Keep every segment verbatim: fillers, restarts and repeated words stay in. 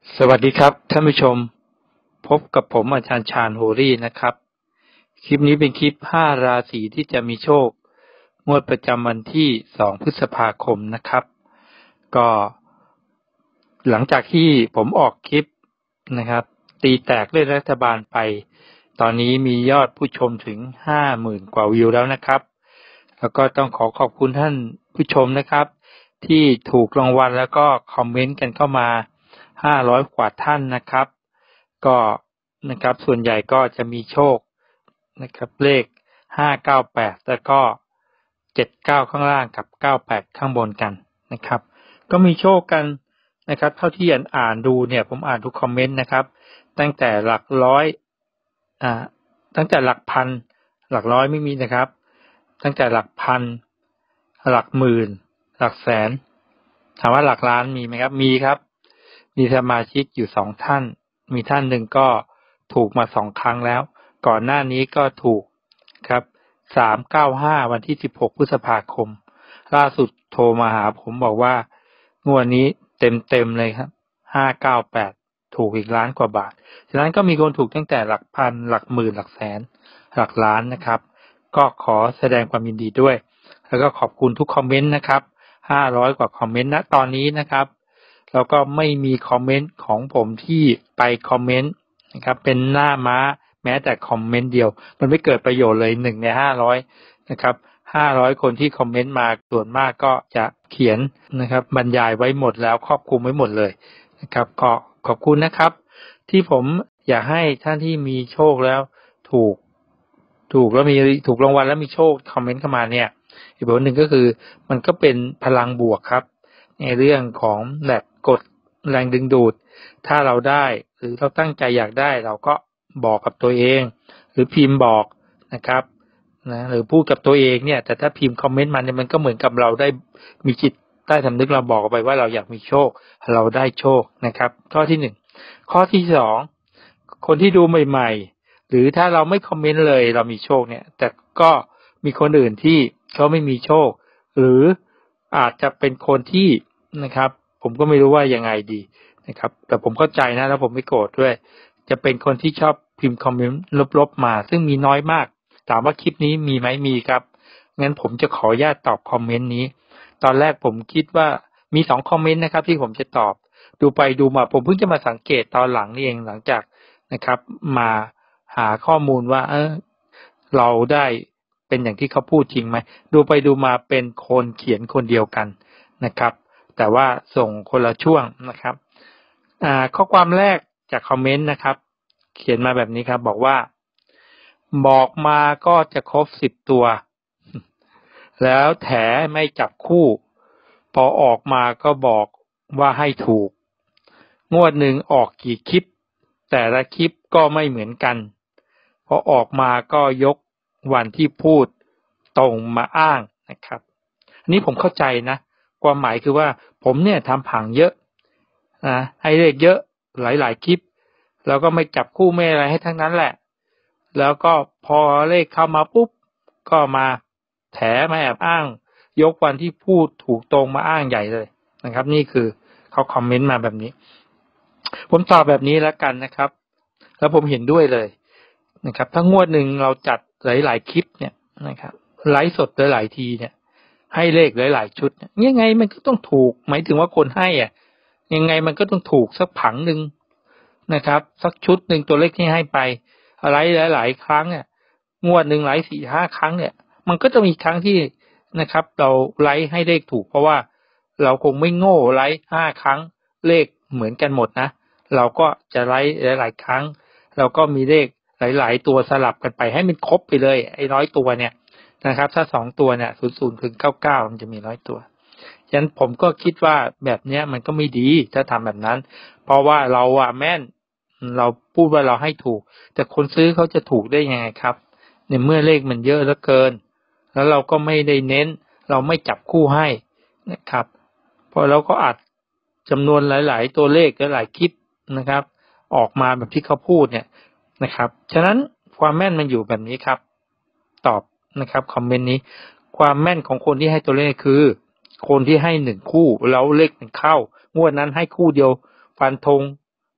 สวัสดีครับท่านผู้ชมพบกับผมอาจารย์ชาญโฮรี่นะครับคลิปนี้เป็นคลิปห้าราศีที่จะมีโชคงวดประจำวันที่สองพฤษภาคมนะครับก็หลังจากที่ผมออกคลิปนะครับตีแตกเลขรัฐบาลไปตอนนี้มียอดผู้ชมถึงห้าหมื่นกว่าวิวแล้วนะครับแล้วก็ต้องขอขอบคุณท่านผู้ชมนะครับที่ถูกรางวัลแล้วก็คอมเมนต์กันเข้ามาห้าร้อยกว่าท่านนะครับก็นะครับส่วนใหญ่ก็จะมีโชคนะครับเลขห้า เก้า แปดแล้วก็เจ็ด เก้าข้างล่างกับเก้า แปดข้างบนกันนะครับก็มีโชคกันนะครับเท่าที่อ่านอ่านดูเนี่ยผมอ่านทุกคอมเมนต์นะครับตั้งแต่หลักร้อยอ่าตั้งแต่หลักพันหลักร้อยไม่มีนะครับตั้งแต่หลักพันหลักหมื่นหลักแสนถามว่าหลักล้านมีไหมครับมีครับมีสมาชิกอยู่สองท่านมีท่านหนึ่งก็ถูกมาสองครั้งแล้วก่อนหน้านี้ก็ถูกครับสาม เก้า ห้าวันที่สิบหกพฤษภาคมล่าสุดโทรมาหาผมบอกว่างวดนี้เต็มๆเลยครับห้า เก้า แปดถูกอีกล้านกว่าบาทฉะนั้นก็มีคนถูกตั้งแต่หลักพันหลักหมื่นหลักแสนหลักล้านนะครับก็ขอแสดงความยินดีด้วยแล้วก็ขอบคุณทุกคอมเมนต์นะครับห้าร้อยกว่าคอมเมนต์ณตอนนี้นะครับแล้วก็ไม่มีคอมเมนต์ของผมที่ไปคอมเมนต์นะครับเป็นหน้าม้าแม้แต่คอมเมนต์เดียวมันไม่เกิดประโยชน์เลยหนึ่งในห้าร้อยนะครับห้าร้อยคนที่คอมเมนต์มาส่วนมากก็จะเขียนนะครับบรรยายไว้หมดแล้วครอบคลุมไว้หมดเลยนะครับก็ขอบคุณนะครับที่ผมอยากให้ท่านที่มีโชคแล้วถูกถูกแล้วมีถูกรางวัลแล้วมีโชคคอมเมนต์เข้ามาเนี่ยอีกแบบหนึ่งก็คือมันก็เป็นพลังบวกครับในเรื่องของแบบกดแรงดึงดูดถ้าเราได้หรือเราตั้งใจอยากได้เราก็บอกกับตัวเองหรือพิมพ์บอกนะครับนะหรือพูดกับตัวเองเนี่ยแต่ถ้าพิมพ์คอมเมนต์มาเนี่ยมันก็เหมือนกับเราได้มีจิตใต้สำนึกเราบอกไปว่าเราอยากมีโชคเราได้โชคนะครับข้อที่หนึ่งข้อที่สองคนที่ดูใหม่ๆหรือถ้าเราไม่คอมเมนต์เลยเรามีโชคเนี่ยแต่ก็มีคนอื่นที่เขาไม่มีโชคหรืออาจจะเป็นคนที่นะครับผมก็ไม่รู้ว่ายังไงดีนะครับแต่ผมเข้าใจนะแล้วผมไม่โกรธด้วยจะเป็นคนที่ชอบพิมพ์คอมเมนต์ลบๆมาซึ่งมีน้อยมากถามว่าคลิปนี้มีไหมมีครับงั้นผมจะขออนุญาตตอบคอมเมนต์นี้ตอนแรกผมคิดว่ามีสองคอมเมนต์นะครับที่ผมจะตอบดูไปดูมาผมเพิ่งจะมาสังเกตตอนหลังนี่เองหลังจากนะครับมาหาข้อมูลว่าเออเราได้เป็นอย่างที่เขาพูดจริงไหมดูไปดูมาเป็นคนเขียนคนเดียวกันนะครับแต่ว่าส่งคนละช่วงนะครับอ่าข้อความแรกจากคอมเมนต์นะครับเขียนมาแบบนี้ครับบอกว่าบอกมาก็จะครบสิบตัวแล้วแถไม่จับคู่พอออกมาก็บอกว่าให้ถูกงวดหนึ่งออกกี่คลิปแต่ละคลิปก็ไม่เหมือนกันพอออกมาก็ยกวันที่พูดตรงมาอ้างนะครับอันนี้ผมเข้าใจนะความหมายคือว่าผมเนี่ยทำผังเยอะนะให้เลขเยอะหลายๆคลิปแล้วก็ไม่จับคู่ไม่อะไรให้ทั้งนั้นแหละแล้วก็พอเลขเข้ามาปุ๊บก็มาแถมาแอบอ้างยกวันที่พูดถูกตรงมาอ้างใหญ่เลยนะครับนี่คือเขาคอมเมนต์มาแบบนี้ผมตอบแบบนี้แล้วกันนะครับแล้วผมเห็นด้วยเลยนะครับถ้างวดหนึ่งเราจัดหลายๆคลิปเนี่ยนะครับไลฟ์สดหลายๆทีเนี่ยให้เลขหลายๆชุดยังไงมันก็ต้องถูกหมายถึงว่าคนให้อ่ะยังไงมันก็ต้องถูกสักผังหนึ่งนะครับสักชุดหนึ่งตัวเลขที่ให้ไปไลฟ์หลายๆครั้งเนี่ยงวดหนึ่งไลฟ์สี่ห้าครั้งเนี่ยมันก็จะมีครั้งที่นะครับเราไลฟ์ให้เลขถูกเพราะว่าเราคงไม่โง่ไลฟ์ห้าครั้งเลขเหมือนกันหมดนะเราก็จะไลฟ์หลายๆครั้งเราก็มีเลขหลายๆตัวสลับกันไปให้มันครบไปเลยไอ้ร้อยตัวเนี่ยนะครับถ้าสองตัวเนี่ยศูนย์ศูนย์ถึงเก้าเก้ามันจะมีร้อยตัวฉะนั้นผมก็คิดว่าแบบเนี้ยมันก็ไม่ดีถ้าทำแบบนั้นเพราะว่าเราอะแม่นเราพูดว่าเราให้ถูกแต่คนซื้อเขาจะถูกได้ยังไงครับในเมื่อเลขมันเยอะเหลือเกินแล้วเราก็ไม่ได้เน้นเราไม่จับคู่ให้นะครับพอเราก็อัดจำนวนหลายๆตัวเลขหลายๆคลิปนะครับออกมาแบบที่เขาพูดเนี่ยนะครับฉะนั้นความแม่นมันอยู่แบบนี้ครับตอบนะครับคอมเมนต์นี้ความแม่นของคนที่ให้ตัวเลขคือคนที่ให้หนึ่งคู่แล้วเลขมันเข้างวดนั้นให้คู่เดียวฟันธง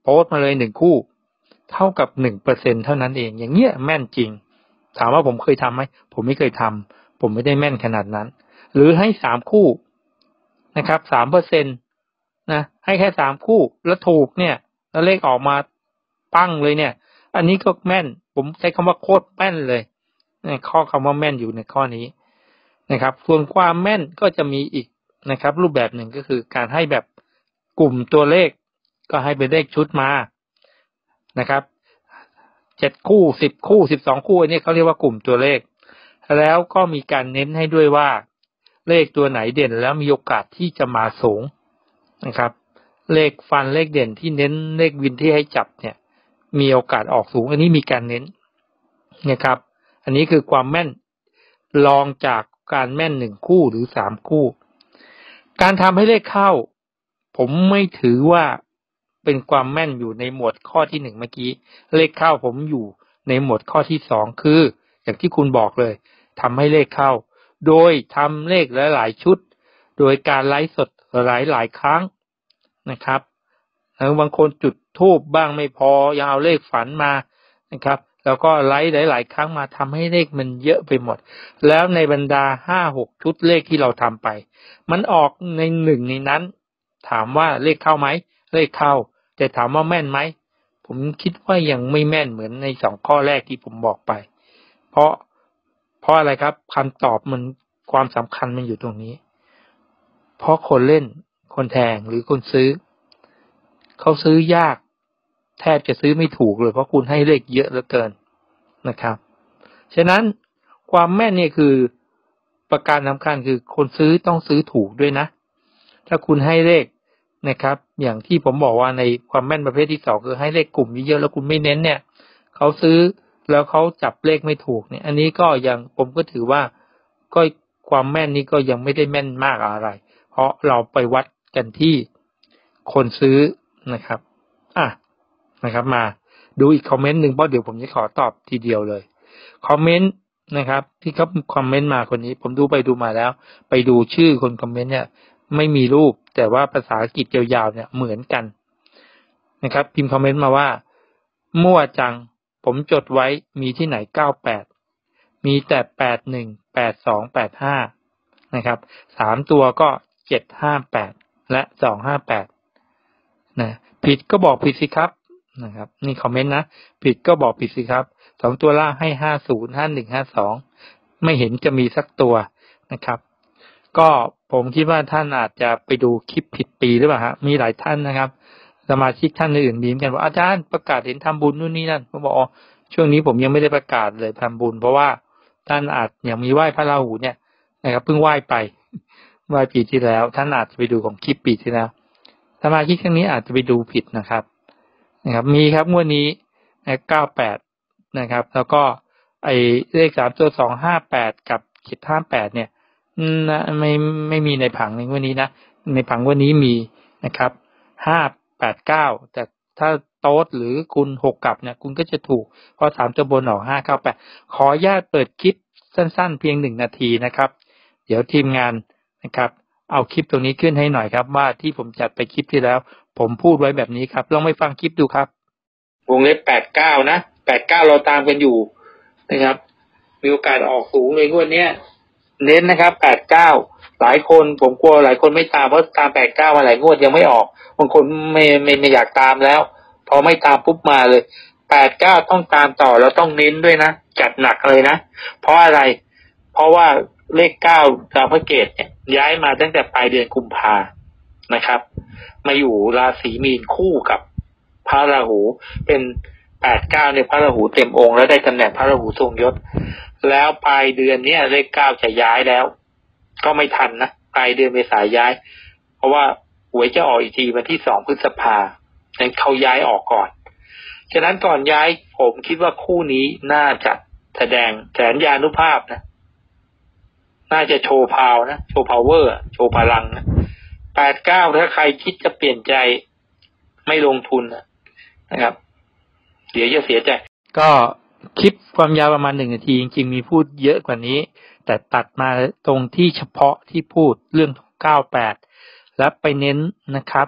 โพสต์มาเลยหนึ่งคู่เท่ากับ หนึ่งเปอร์เซ็นต์ เท่านั้นเองอย่างเงี้ยแม่นจริงถามว่าผมเคยทำไหมผมไม่เคยทำผมไม่ได้แม่นขนาดนั้นหรือให้สามคู่นะครับ สามเปอร์เซ็นต์ นะให้แค่สามคู่แล้วถูกเนี่ยแล้วเลขออกมาปั้งเลยเนี่ยอันนี้ก็แม่นผมใช้คำว่าโคตรแม่นเลยข้อคำว่าแม่นอยู่ในข้อนี้นะครับส่วนความแม่นก็จะมีอีกนะครับรูปแบบหนึ่งก็คือการให้แบบกลุ่มตัวเลขก็ให้เป็นเลขชุดมานะครับเจ็ดคู่สิบคู่สิบสองคู่อันนี้เขาเรียกว่ากลุ่มตัวเลขแล้วก็มีการเน้นให้ด้วยว่าเลขตัวไหนเด่นแล้วมีโอกาสที่จะมาสูงนะครับเลขฟันเลขเด่นที่เน้นเลขวินที่ให้จับเนี่ยมีโอกาสออกสูงอันนี้มีการเน้นนะครับอันนี้คือความแม่นรองจากการแม่นหนึ่งคู่หรือสามคู่การทำให้เลขเข้าผมไม่ถือว่าเป็นความแม่นอยู่ในหมวดข้อที่หนึ่งเมื่อกี้เลขเข้าผมอยู่ในหมวดข้อที่สองคืออย่างที่คุณบอกเลยทำให้เลขเข้าโดยทำเลขหลายๆชุดโดยการไลฟ์สดหลายๆครั้งนะครับแล้วบางคนจุดธูปบ้างไม่พอยังเอาเลขฝันมานะครับแล้วก็ไลฟ์หลายๆครั้งมาทำให้เลขมันเยอะไปหมดแล้วในบรรดา ห้าหก ชุดเลขที่เราทำไปมันออกในหนึ่งในนั้นถามว่าเลขเข้าไหมเลขเข้าแต่ถามว่าแม่นไหมผมคิดว่ายังไม่แม่นเหมือนในสองข้อแรกที่ผมบอกไปเพราะเพราะอะไรครับคำตอบมันความสำคัญมันอยู่ตรงนี้เพราะคนเล่นคนแทงหรือคนซื้อเขาซื้อยากแทบจะซื้อไม่ถูกเลยเพราะคุณให้เลขเยอะเหลือเกินนะครับฉะนั้นความแม่นเนี่ยคือประการสำคัญคือคนซื้อต้องซื้อถูกด้วยนะถ้าคุณให้เลขนะครับอย่างที่ผมบอกว่าในความแม่นประเภทที่สองคือให้เลขกลุ่มเยอะๆแล้วคุณไม่เน้นเนี่ยเขาซื้อแล้วเขาจับเลขไม่ถูกเนี่ยอันนี้ก็ยังผมก็ถือว่าก็ความแม่นนี้ก็ยังไม่ได้แม่นมากอะไรเพราะเราไปวัดกันที่คนซื้อนะครับอ่ะนะครับมาดูอีกคอมเมนต์หนึ่งเพราะเดี๋ยวผมจะขอตอบทีเดียวเลยคอมเมนต์นะครับที่เขาคอมเมนต์มาคนนี้ผมดูไปดูมาแล้วไปดูชื่อคนคอมเมนต์เนี่ยไม่มีรูปแต่ว่าภาษาอังกฤษยาวๆเนี่ยเหมือนกันนะครับพิมพ์คอมเมนต์มาว่ามั่วจังผมจดไว้มีที่ไหนเก้าแปดมีแต่แปดหนึ่ง แปดสอง แปดห้านะครับสามตัวก็เจ็ดห้าแปดและสองห้าแปดนะผิดก็บอกผิดสิครับนะครับนี่คอมเมนต์นะผิดก็บอกผิดสิครับสองตัวล่างให้ห้าศูนย์ ห้าหนึ่ง ห้าสองไม่เห็นจะมีสักตัวนะครับก็ผมคิดว่าท่านอาจจะไปดูคลิปผิดปีหรือเปล่าฮะมีหลายท่านนะครับสมาชิกท่านอื่นมีเหมือนกันว่าอาจารย์ประกาศเห็นทำบุญนู่นนี่นั่นผมบอกอ๋อช่วงนี้ผมยังไม่ได้ประกาศเลยทำบุญเพราะว่าท่านอาจอย่างมีไหว้พระราหูเนี่ยนะครับเพิ่งไหว้ไปไหว้ปีที่แล้วท่านอาจจะไปดูของคลิปปีที่แล้วสมาชิกท่านนี้อาจจะไปดูผิดนะครับนะครับมีครับงวดนี้เก้าแปดนะครับแล้วก็ไอ้เลขสามตัวสองห้าแปดกับเจ็ดห้าแปดเนี่ยนะไม่ไม่มีในผังในวันนี้นะในผังวันนี้มีนะครับห้าแปดเก้าแต่ถ้าโต๊ดหรือคุณหกกลับเนี่ยคุณก็จะถูกเพราะสามตัวบนออกห้าเก้าแปดขออนุญาตเปิดคลิปสั้นๆเพียงหนึ่งนาทีนะครับเดี๋ยวทีมงานนะครับเอาคลิปตรงนี้ขึ้นให้หน่อยครับว่าที่ผมจัดไปคลิปที่แล้วผมพูดไว้แบบนี้ครับลองไปฟังคลิปดูครับวงเล็บแปดเก้านะแปดเก้าเราตามกันอยู่นะครับมีโอกาสออกสูงเลยงวดเนี้ยเน้นนะครับแปดเก้าหลายคนผมกลัวหลายคนไม่ตามเพราะตามแปดเก้ามาหลายงวดยังไม่ออกบางคนไม่ไม่ไม่อยากตามแล้วพอไม่ตามปุ๊บมาเลยแปดเก้าต้องตามต่อแล้วต้องเน้นด้วยนะจัดหนักเลยนะเพราะอะไรเพราะว่าเลขเก้าดาวพระเกตเนี่ยย้ายมาตั้งแต่ปลายเดือนกุมภานะครับมาอยู่ราศีมีนคู่กับพระราหูเป็นแปดเก้าเนี่ยพระราหูเต็มองค์แล้วได้ตำแหน่งพระราหูทรงยศแล้วปลายเดือนเนี้ยเลขเก้าจะย้ายแล้วก็ไม่ทันนะปลายเดือนเมษายนย้ายเพราะว่าหวยจะออกอีกทีวันที่สองพฤษภาคมเขาย้ายออกก่อนฉะนั้นก่อนย้ายผมคิดว่าคู่นี้น่าจะแสดงแสนยานุภาพนะน่าจะโชว์พาวนะโชว์พาวเวอร์โชว์พลังนะแปดเก้าถ้าใครคิดจะเปลี่ยนใจไม่ลงทุนนะครับเดี๋ยวจะเสียใจก็คลิปความยาวประมาณหนึ่งนาทีจริงๆมีพูดเยอะกว่านี้แต่ตัดมาตรงที่เฉพาะที่พูดเรื่องเก้าแปดแล้วไปเน้นนะครับ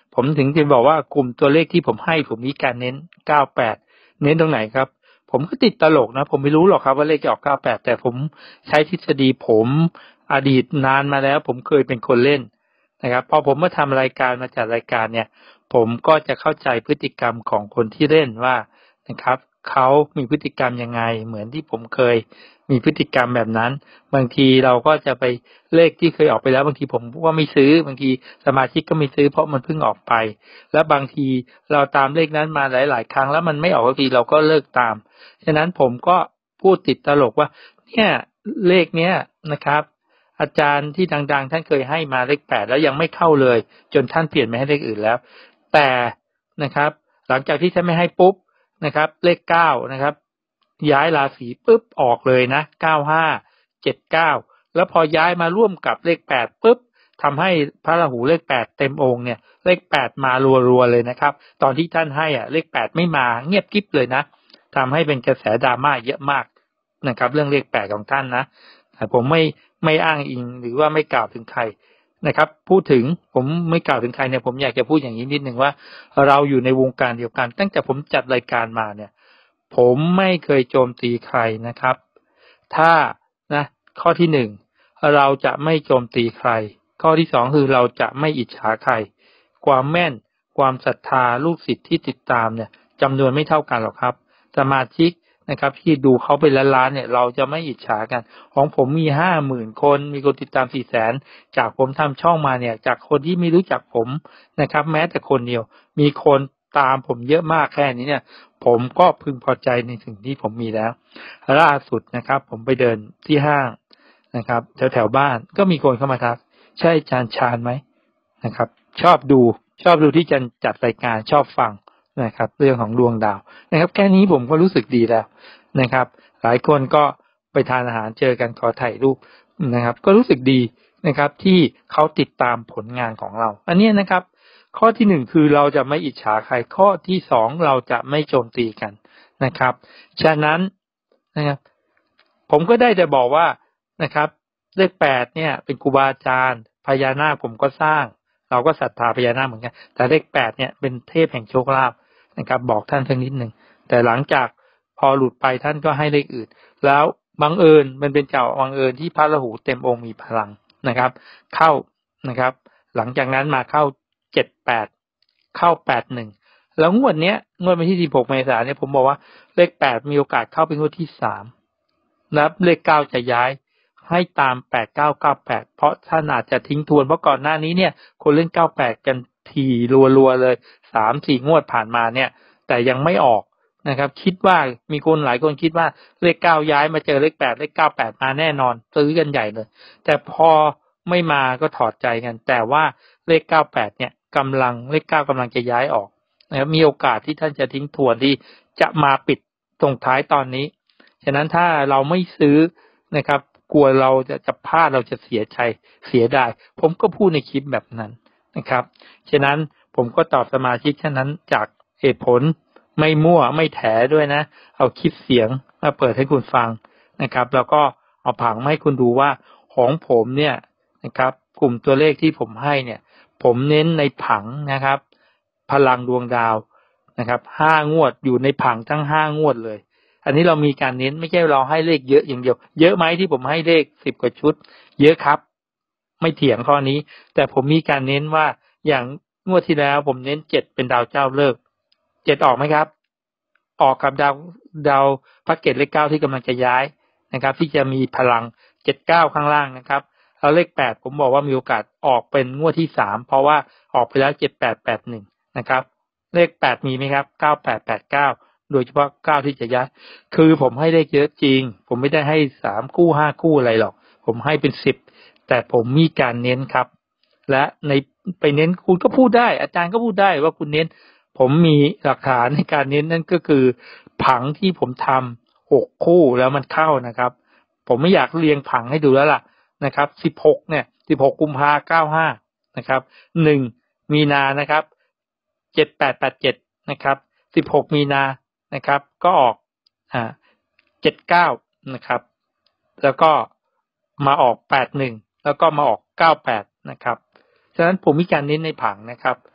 ผมถึงจะบอกว่ากลุ่มตัวเลขที่ผมให้ผมมีการเน้นเก้าแปดเน้นตรงไหนครับผมก็ติดตลกนะผมไม่รู้หรอกครับว่าเลขจะออกเก้าแปดแต่ผมใช้ทฤษฎีผมอดีตนานมาแล้วผมเคยเป็นคนเล่นนะครับพอผมมาทำรายการมาจัดรายการเนี่ยผมก็จะเข้าใจพฤติกรรมของคนที่เล่นว่านะครับเขามีพฤติกรรมยังไงเหมือนที่ผมเคยมีพฤติกรรมแบบนั้นบางทีเราก็จะไปเลขที่เคยออกไปแล้วบางทีผมว่าไม่ซื้อบางทีสมาชิกก็ไม่ซื้อเพราะมันเพิ่งออกไปแล้วบางทีเราตามเลขนั้นมาหลายๆครั้งแล้วมันไม่ออกสักทีเราก็เลิกตามฉะนั้นผมก็พูดติดตลกว่าเนี่ยเลขเนี้ยนะครับอาจารย์ที่ดังๆท่านเคยให้มาเลขแปดแล้วยังไม่เข้าเลยจนท่านเปลี่ยนมาให้เลขอื่นแล้วแต่นะครับหลังจากที่ท่านไม่ให้ปุ๊บนะครับเลขเก้านะครับย้ายราศีปุ๊บออกเลยนะเก้าห้าเจ็ดเก้าแล้วพอย้ายมาร่วมกับเลขแปดปุ๊บทำให้พระราหูเลขแปดเต็มองค์เนี่ยเลขแปดมารัวๆเลยนะครับตอนที่ท่านให้อ่ะเลขแปดไม่มาเงียบกิ๊บเลยนะทำให้เป็นกระแสดราม่าเยอะมากนะครับเรื่องเลขแปดของท่านนะแต่ผมไม่ไม่อ้างอิงหรือว่าไม่กล่าวถึงใครนะครับพูดถึงผมไม่กล่าวถึงใครเนี่ยผมอยากจะพูดอย่างนี้นิดนึงว่าเราอยู่ในวงการเดียวกันตั้งแต่ผมจัดรายการมาเนี่ยผมไม่เคยโจมตีใครนะครับถ้านะข้อที่หนึ่งเราจะไม่โจมตีใครข้อที่สองคือเราจะไม่อิจฉาใครความแม่นความศรัทธาลูกศิษย์ที่ติดตามเนี่ยจำนวนไม่เท่ากันหรอกครับสมาชิกนะครับที่ดูเขาเป็นล้านๆเนี่ยเราจะไม่อิจฉากันของผมมีห้าหมื่นคนมีคนติดตามสี่แสนจากผมทำช่องมาเนี่ยจากคนที่ไม่รู้จักผมนะครับแม้แต่คนเดียวมีคนตามผมเยอะมากแค่นี้เนี่ยผมก็พึงพอใจในสิ่งที่ผมมีแล้วล่าสุดนะครับผมไปเดินที่ห้างนะครับแถวแถวบ้านก็มีคนเข้ามาทักใช่อาจารย์ชาญไหมนะครับชอบดูชอบดูที่จันจัดรายการชอบฟังนะครับเรื่องของดวงดาวนะครับแค่นี้ผมก็รู้สึกดีแล้วนะครับหลายคนก็ไปทานอาหารเจอกันขอถ่ายรูปนะครับก็รู้สึกดีนะครับที่เขาติดตามผลงานของเราอันนี้นะครับข้อที่หนึ่งคือเราจะไม่อิจฉาใครข้อที่สองเราจะไม่โจมตีกันนะครับฉะนั้นนะครับผมก็ได้แต่บอกว่านะครับเลขแปดเนี่ยเป็นครูบาอาจารย์พญานาคผมก็สร้างเราก็ศรัทธาพญานาคเหมือนกันแต่เลขแปดเนี่ยเป็นเทพแห่งโชคลาภนะครับบอกท่านเพียงนิดนึงแต่หลังจากพอหลุดไปท่านก็ให้เลขอื่นแล้วบังเอิญมันเป็นเจ้าบังเอิญที่พระราหูเต็มองค์มีพลังนะครับเข้านะครับหลังจากนั้นมาเข้าเจ็ดแปดเข้าแปดหนึ่งแล้วงวดเนี้ยงวดวันที่สิบหกเมษายนเนี่ยผมบอกว่าเลขแปดมีโอกาสเข้าเป็นงวดที่สามแล้วเลขเก้าจะย้ายให้ตามแปดเก้าเก้าแปดเพราะท่านอาจจะทิ้งทวนเพราะก่อนหน้านี้เนี่ยคนเล่นเก้าแปดกันทีรัวๆเลย สามสี่ งวดผ่านมาเนี่ยแต่ยังไม่ออกนะครับคิดว่ามีคนหลายคนคิดว่าเลขเก้าย้ายมาเจอเลขแปดเลขเก้าแปดมาแน่นอนซื้อกันใหญ่เลยแต่พอไม่มาก็ถอดใจกันแต่ว่าเลขเก้าแปดเนี่ยกำลังเลขเก้ากำลังจะย้ายออกนะครับมีโอกาสที่ท่านจะทิ้งทวนที่จะมาปิดตรงท้ายตอนนี้ฉะนั้นถ้าเราไม่ซื้อนะครับกลัวเราจะจะพลาดเราจะเสียใจเสียดายผมก็พูดในคลิปแบบนั้นนะครับฉะนั้นผมก็ตอบสมาชิกท่านนั้นจากเหตุผลไม่มั่วไม่แถด้วยนะเอาคลิปเสียงมาเปิดให้คุณฟังนะครับแล้วก็เอาผังมาให้คุณดูว่าของผมเนี่ยนะครับกลุ่มตัวเลขที่ผมให้เนี่ยผมเน้นในผังนะครับพลังดวงดาวนะครับห้างวดอยู่ในผังทั้งห้างวดเลยอันนี้เรามีการเน้นไม่ใช่เราให้เลขเยอะอย่างเดียวเยอะไหมที่ผมให้เลขสิบกว่าชุดเยอะครับไม่เถียงข้อนี้แต่ผมมีการเน้นว่าอย่างงวดที่แล้วผมเน้นเจ็ดเป็นดาวเจ้าเลิกเจ็ดออกไหมครับออกกับดาวดาวพระเกตเลขเก้าที่กำลังจะย้ายนะครับที่จะมีพลังเจ็ดเก้าข้างล่างนะครับแล้วเลขแปดผมบอกว่ามีโอกาสออกเป็นงวดที่สามเพราะว่าออกไปแล้วเจ็ดแปดแปดหนึ่งนะครับเลขแปดมีไหมครับเก้าแปดแปดเก้าโดยเฉพาะเก้าที่จะย้ายคือผมให้เลขเยอะจริงผมไม่ได้ให้สามคู่ห้าคู่อะไรหรอกผมให้เป็นสิบแต่ผมมีการเน้นครับและในไปเน้นคุณก็พูดได้อาจารย์ก็พูดได้ว่าคุณเน้นผมมีหลักฐานในการเน้นนั่นก็คือผังที่ผมทำหกคู่แล้วมันเข้านะครับผมไม่อยากเรียงผังให้ดูแล้วล่ะนะครับสิบหกเนี่ยสิบหกกุมภาพันธ์เก้าห้านะครับหนึ่งมีนานะครับเจ็ดแปดแปดเจ็ดนะครับสิบหกมีนานะครับก็ออกอ่าเจ็ดเก้านะครับแล้วก็มาออกแปดหนึ่งแล้วก็มาออกเก้าแปดนะครับฉะนั้นผมมีการเน้นในผังนะครับ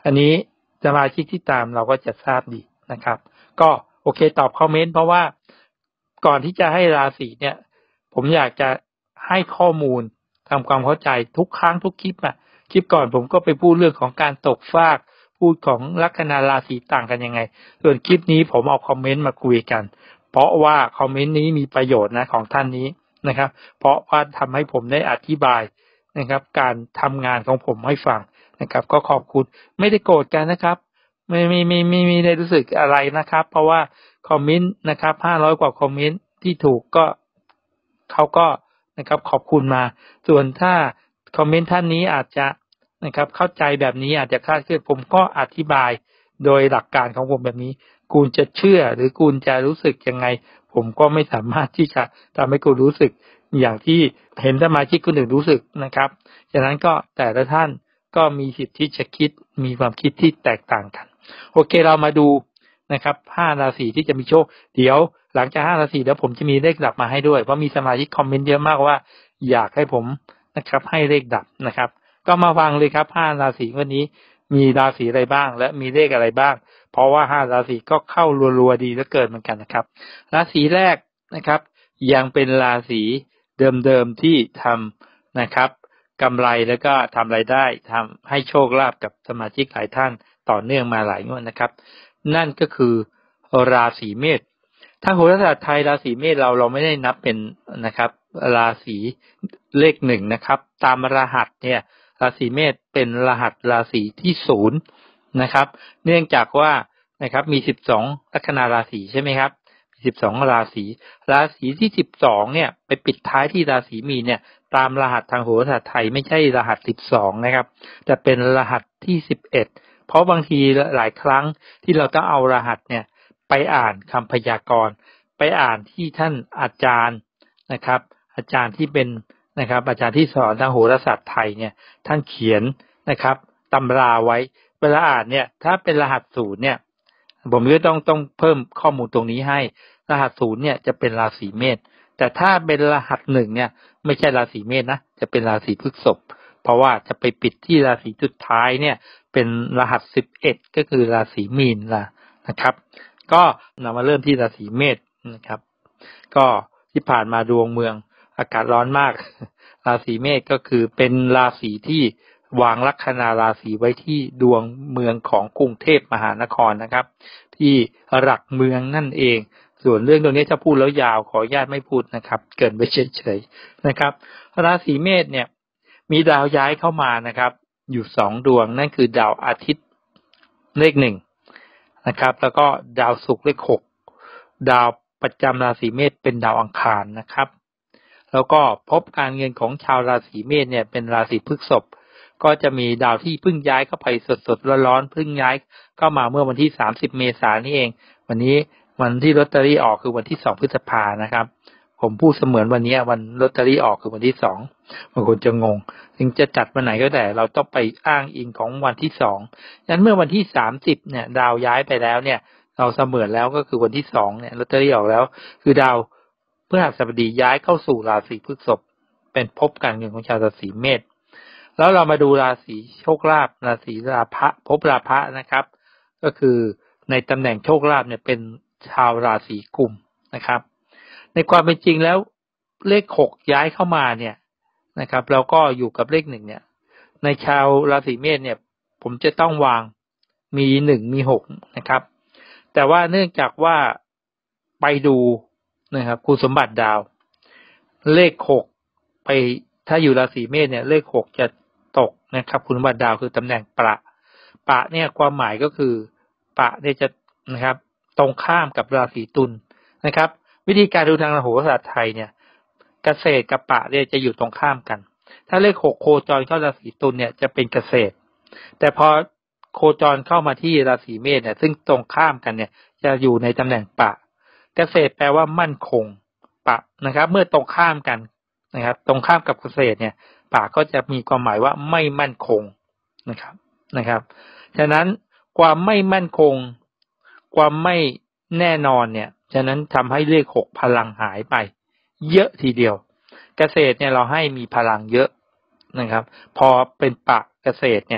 อันนี้สมาชิกที่ตามเราก็จะทราบดีนะครับก็โอเคตอบคอมเมนต์เพราะว่าก่อนที่จะให้ราศีเนี่ยผมอยากจะให้ข้อมูลทำความเข้าใจทุกครั้งทุกคลิปอ่ะคลิปก่อนผมก็ไปพูดเรื่องของการตกฟากพูดของลัคนาราศีต่างกันยังไงส่วนคลิปนี้ผมเอาคอมเมนต์มาคุยกันเพราะว่าคอมเมนต์นี้มีประโยชน์นะของท่านนี้นะครับเพราะว่าทำให้ผมได้อธิบายนะครับการทำงานของผมให้ฟังนะครับก็ขอบคุณไม่ได้โกรธกันนะครับไม่ไม่ไม่ไม่ไม่ได้รู้สึกอะไรนะครับเพราะว่าคอมเมนต์นะครับห้าร้อยกว่าคอมเมนต์ที่ถูกก็เขาก็นะครับขอบคุณมาส่วนถ้าคอมเมนต์ท่านนี้อาจจะนะครับเข้าใจแบบนี้อาจจะคลาดเคลื่อนผมก็อธิบายโดยหลักการของผมแบบนี้คุณจะเชื่อหรือคุณจะรู้สึกยังไงผมก็ไม่สามารถที่จะทำให้คุณรู้สึกอย่างที่เห็นสมาชิกคนอื่นรู้สึกนะครับฉะนั้นก็แต่ละท่านก็มีสิทธิ์ที่จะคิดมีความคิดที่แตกต่างกันโอเคเรามาดูนะครับห้าราศีที่จะมีโชคเดี๋ยวหลังจากห้าราศีแล้วผมจะมีเลขดับมาให้ด้วยเพราะมีสมาชิกคอมเมนต์เยอะมากว่าอยากให้ผมนะครับให้เลขดับนะครับก็มาฟังเลยครับห้าราศีวันนี้มีราศีอะไรบ้างและมีเลขอะไรบ้างเพราะว่าห้าราศีก็เข้ารัวๆดีเหลือเกินเหมือนกันนะครับราศีแรกนะครับยังเป็นราศีเดิมๆที่ทำนะครับกำไรแล้วก็ทำรายได้ทำให้โชคลาภกับสมาชิกหลายท่านต่อเนื่องมาหลายงวดนะครับนั่นก็คือราศีเมษทางโหราศาสตร์ไทยราศีเมษเราเราไม่ได้นับเป็นนะครับราศีเลขหนึ่งนะครับตามรหัสเนี่ยราศีเมษเป็นรหัสราศีที่ศูนย์นะครับเนื่องจากว่านะครับมีสิบสองลัคนาราศีใช่ไหมครับมีสิบสองราศีราศีที่สิบสองเนี่ยไปปิดท้ายที่ราศีมีนเนี่ยตามรหัสทางโหราศาสตร์ไทยไม่ใช่รหัสสิบสองนะครับแต่เป็นรหัสที่สิบเอ็ดเพราะบางทีหลายครั้งที่เราต้องเอารหัสเนี่ยไปอ่านคำพยากรณ์ไปอ่านที่ท่านอาจารย์นะครับอาจารย์ที่เป็นนะครับอาจารย์ที่สอนทางโหราศาสตร์ไทยเนี่ยท่านเขียนนะครับตำราไว้เวลาอ่านเนี่ยถ้าเป็นรหัสศูนย์เนี่ยผมก็ต้องต้องเพิ่มข้อมูลตรงนี้ให้รหัสศูนย์เนี่ยจะเป็นราศีเมษแต่ถ้าเป็นรหัสหนึ่งเนี่ยไม่ใช่ราศีเมษนะจะเป็นราศีพฤษภเพราะว่าจะไปปิดที่ราศีสุดท้ายเนี่ยเป็นรหัสสิบเอ็ดก็คือราศีมีนล่ะนะครับก็นำมาเริ่มที่ราศีเมษนะครับก็ที่ผ่านมาดวงเมืองอากาศร้อนมากราศีเมษก็คือเป็นราศีที่วางลัคนาราศีไว้ที่ดวงเมืองของกรุงเทพมหานครนะครับที่หลักเมืองนั่นเองส่วนเรื่องตรงนี้จะพูดแล้วยาวขออนุญาตไม่พูดนะครับเกินไปเฉยๆนะครับราศีเมษเนี่ยมีดาวย้ายเข้ามานะครับอยู่สองดวงนั่นคือดาวอาทิตย์เลขหนึ่งนะครับแล้วก็ดาวศุกร์เลขหกดาวประจำราศีเมษเป็นดาวอังคารนะครับแล้วก็พบการเงินของชาวราศีเมษเนี่ยเป็นราศีพฤษภก็จะมีดาวที่เพิ่งย้ายเข้าไปสดๆร้อนๆเพิ่งย้ายเข้ามาเมื่อวันที่สามสิบเมษายนนี่เองวันนี้วันที่ลอตเตอรี่ออกคือวันที่สองพฤษภานะครับผมพูดเสมือนวันนี้วันลอตเตอรี่ออกคือวันที่สองบางคนจะงงถึงจะจัดวันไหนก็แต่เราต้องไปอ้างอิงของวันที่สองฉะนั้นเมื่อวันที่สามสิบเนี่ยดาวย้ายไปแล้วเนี่ยเราเสมือนแล้วก็คือวันที่สองเนี่ยลอตเตอรี่ออกแล้วคือดาวพฤหัสบดีย้ายเข้าสู่ราศีพฤษภเป็นภพการเงินของชาวราศีเมษแล้วเรามาดูราศีโชคลาภราศีราพะภพราพะนะครับก็คือในตำแหน่งโชคลาภเนี่ยเป็นชาวราศีกุมนะครับในความเป็นจริงแล้วเลขหกย้ายเข้ามาเนี่ยนะครับแล้วก็อยู่กับเลขหนึ่งเนี่ยในชาวราศีเมษเนี่ยผมจะต้องวางมีหนึ่งมีหกนะครับแต่ว่าเนื่องจากว่าไปดูนะครับคุณสมบัติดาวเลขหกไปถ้าอยู่ราศีเมษเนี่ยเลขหกจะตกนะครับคุณสมบัติดาวคือตำแหน่งประประเนี่ยความหมายก็คือประเนี่ยจะนะครับตรงข้ามกับราศีตุลนะครับวิธีการดูทางโหราศาสตร์ไทยเนี่ยเกษตรกับประเนี่ยจะอยู่ตรงข้ามกันถ้าเลขหกโคจรเข้าราศีตุลเนี่ยจะเป็นเกษตรแต่พอโคจรเข้ามาที่ราศีเมษเนี่ยซึ่งตรงข้ามกันเนี่ยจะอยู่ในตำแหน่งประเกษตรแปลว่ามั่นคงประนะครับเมื่อตรงข้ามกันนะครับตรงข้ามกับเกษตรเนี่ยประก็จะมีความหมายว่าไม่มั่นคงนะครับนะครับฉะนั้นความไม่มั่นคงความไม่แน่นอนเนี่ยฉะนั้นทำให้เลขหกพลังหายไปเยอะทีเดียวเกษตรเนี่ยเราให้มีพลังเยอะนะครับพอเป็นปะเกษตรเนี่ย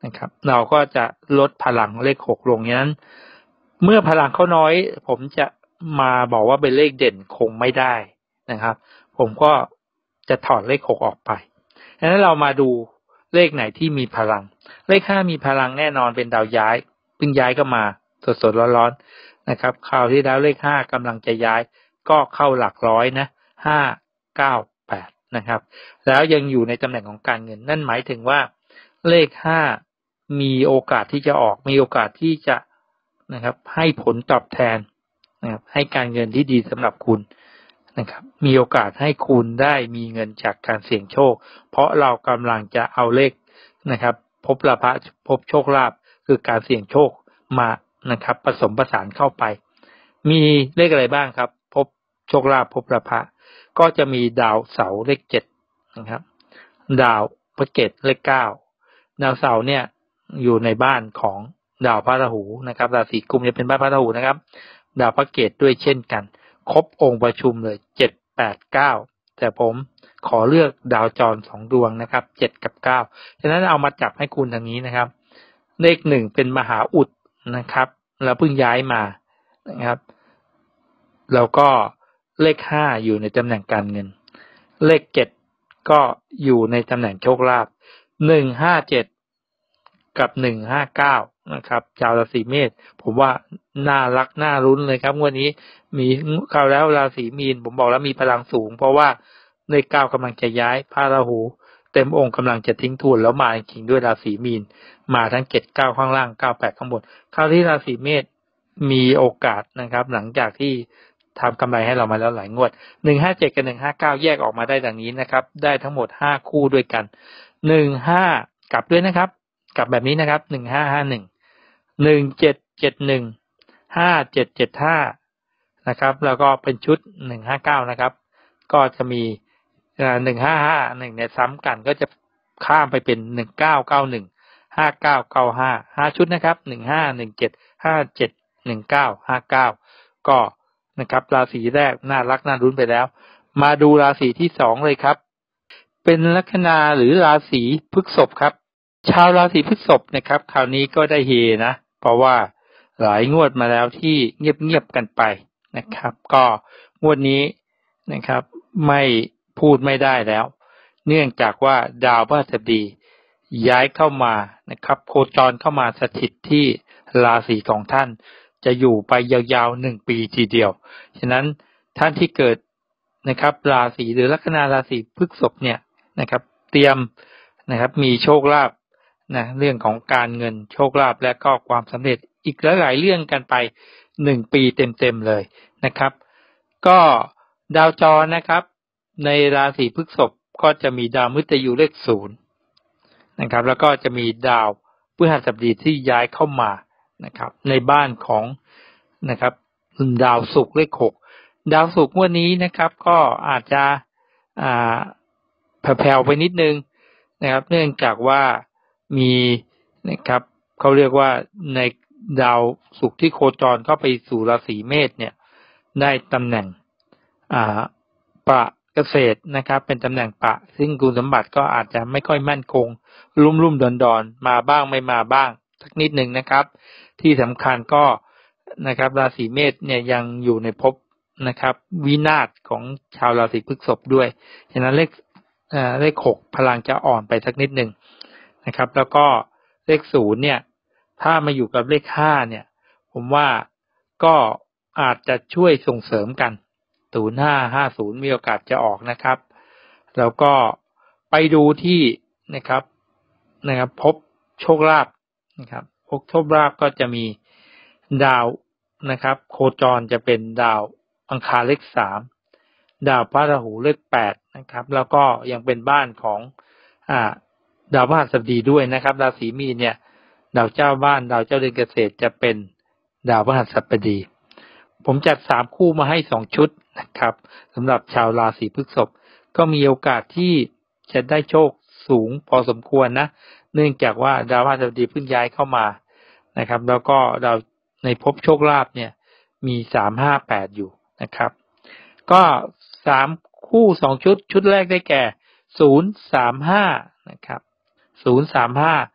นะครับเราก็จะลดพลังเลขหกลงฉะนั้นเมื่อพลังเขาน้อยผมจะมาบอกว่าเป็นเลขเด่นคงไม่ได้นะครับผมก็จะถอดเลขหกออกไปฉะนั้นเรามาดูเลขไหนที่มีพลังเลขห้ามีพลังแน่นอนเป็นดาวย้ายเพิ่งย้ายก็มาสดๆร้อนๆนะครับคราวที่แล้วเลขห้ากำลังจะย้ายก็เข้าหลักร้อยนะห้า เก้า แปดนะครับแล้วยังอยู่ในตำแหน่งของการเงินนั่นหมายถึงว่าเลขห้ามีโอกาสที่จะออกมีโอกาสที่จะนะครับให้ผลตอบแทนนะครับให้การเงินที่ดีสำหรับคุณนะครับมีโอกาสให้คุณได้มีเงินจากการเสี่ยงโชคเพราะเรากำลังจะเอาเลขนะครับพบลาภะพบโชคลาภคือการเสี่ยงโชคมานะครับผสมผสานเข้าไปมีเลขอะไรบ้างครับพบโชคลาภพบลาภะก็จะมีดาวเสาร์เลขเจ็ดนะครับดาวพฤหัสเลขเก้าดาวเสาร์เนี่ยอยู่ในบ้านของดาวพฤหัสนะครับราศีกุมจะเป็นบ้านพฤหัสนะครับดาวพฤหัสด้วยเช่นกันครบองค์ประชุมเลยเจ็ด แปด เก้าแต่ผมขอเลือกดาวจรสองดวงนะครับเจ็ดกับเก้าฉะนั้นเอามาจับให้คุณทางนี้นะครับเลขหนึ่งเป็นมหาอุดนะครับแล้วเพิ่งย้ายมานะครับแล้วก็เลขห้าอยู่ในตำแหน่งการเงินเลขเจ็ดก็อยู่ในตำแหน่งโชคลาภหนึ่ง ห้า เจ็ดกับหนึ่ง ห้า เก้านะครับชาวราศีเมษผมว่าน่ารักน่ารุ้นเลยครับวันนี้มีคราวแล้วราศีมีนผมบอกแล้วมีพลังสูงเพราะว่าเลขเก้ากำลังจะย้ายพระราหูเต็มองค์กำลังจะทิ้งทวนแล้วมาจริงด้วยราศีมีนมาทั้งเจ็ด เก้าข้างล่างเก้า แปดข้างบนคราวที่ราศีเมษมีโอกาสนะครับหลังจากที่ทำกำไรให้เรามาแล้วหลายงวดหนึ่ง ห้า เจ็ดกับหนึ่ง ห้า เก้าแยกออกมาได้ดังนี้นะครับได้ทั้งหมดห้าคู่ด้วยกันหนึ่ง ห้ากลับด้วยนะครับกลับแบบนี้นะครับหนึ่ง ห้า ห้า หนึ่ง หนึ่ง เจ็ด เจ็ด หนึ่ง ห้า เจ็ด เจ็ด ห้านะครับแล้วก็เป็นชุดหนึ่ง ห้า เก้านะครับก็จะมีหนึ่ง ห้า ห้า หนึ่งเนี่ยซ้ำกันก็จะข้ามไปเป็นหนึ่ง เก้า เก้า หนึ่ง ห้า เก้า เก้า ห้า ห้าชุดนะครับหนึ่ง ห้า หนึ่ง เจ็ด ห้า เจ็ด หนึ่ง เก้า ห้า เก้าก็นะครับราศีแรกน่ารักน่ารุ้นไปแล้วมาดูราศีที่สองเลยครับเป็นลัคนาหรือราศีพฤษภครับชาวราศีพฤษภนะครับคราวนี้ก็ได้เฮนะเพราะว่าหลายงวดมาแล้วที่เงียบๆกันไปนะครับก็งวดนี้นะครับไม่พูดไม่ได้แล้วเนื่องจากว่าดาวพฤหัสบดีย้ายเข้ามานะครับโคจรเข้ามาสถิตที่ราศีของท่านจะอยู่ไปยาวๆหนึ่งปีทีเดียวฉะนั้นท่านที่เกิดนะครับราศีหรือลัคนาราศีพฤษภเนี่ยนะครับเตรียมนะครับมีโชคลาภนะเรื่องของการเงินโชคลาภและก็ความสำเร็จอีกหลายๆเรื่องกันไปหนึ่งปีเต็มๆเลยนะครับก็ดาวจรนะครับในราศีพฤษภก็จะมีดาวมฤตยูเลขศูนย์นะครับแล้วก็จะมีดาวพฤหัสบดีที่ย้ายเข้ามานะครับในบ้านของนะครับดาวศุกร์เลขหกดาวศุกร์วันนี้นะครับก็อาจจะอ่าแผ่วๆไปนิดนึงนะครับเนื่องจากว่ามีนะครับเขาเรียกว่าในดาวศุกร์ที่โคจรเข้าไปสู่ราศีเมษเนี่ยได้ตำแหน่งอ่าปะเกษตรนะครับเป็นตำแหน่งปะซึ่งคุณสมบัติก็อาจจะไม่ค่อยมั่นคงลุ่มๆดอนๆมาบ้างไม่มาบ้างสักนิดนึงนะครับที่สำคัญก็นะครับราศีเมษเนี่ยยังอยู่ในภพนะครับวินาศของชาวราศีพฤษภด้วยฉะนั้นเลขเอ่อเลขหกพลังจะอ่อนไปสักนิดนึงนะครับแล้วก็เลขศูนย์เนี่ยถ้ามาอยู่กับเลขห้าเนี่ยผมว่าก็อาจจะช่วยส่งเสริมกันศูนย์ ห้า ห้า ศูนย์มีโอกาสจะออกนะครับแล้วก็ไปดูที่นะครับนะครับพบโชคลาภนะครับพบโชคลาภก็จะมีดาวนะครับโคจรจะเป็นดาวอังคารเลขสามดาวพฤหัสเลขแปดนะครับแล้วก็ยังเป็นบ้านของอ่าดาวพฤหัสบดีด้วยนะครับราศีมีนเนี่ยดาวเจ้าบ้านดาวเจ้าเรือนเกษตรจะเป็นดาวพฤหัสบดีผมจัดสามคู่มาให้สองชุดนะครับสำหรับชาวราศีพฤษภก็มีโอกาสที่จะได้โชคสูงพอสมควรนะเนื่องจากว่าดาวพฤหัสบดีเพิ่งย้ายเข้ามานะครับแล้วก็ดาวในภพโชคลาภเนี่ยมีสาม ห้า แปดอยู่นะครับก็สามคู่สองชุดชุดแรกได้แก่ศูนย์ สาม ห้านะครับศูนย์ สาม ห้าค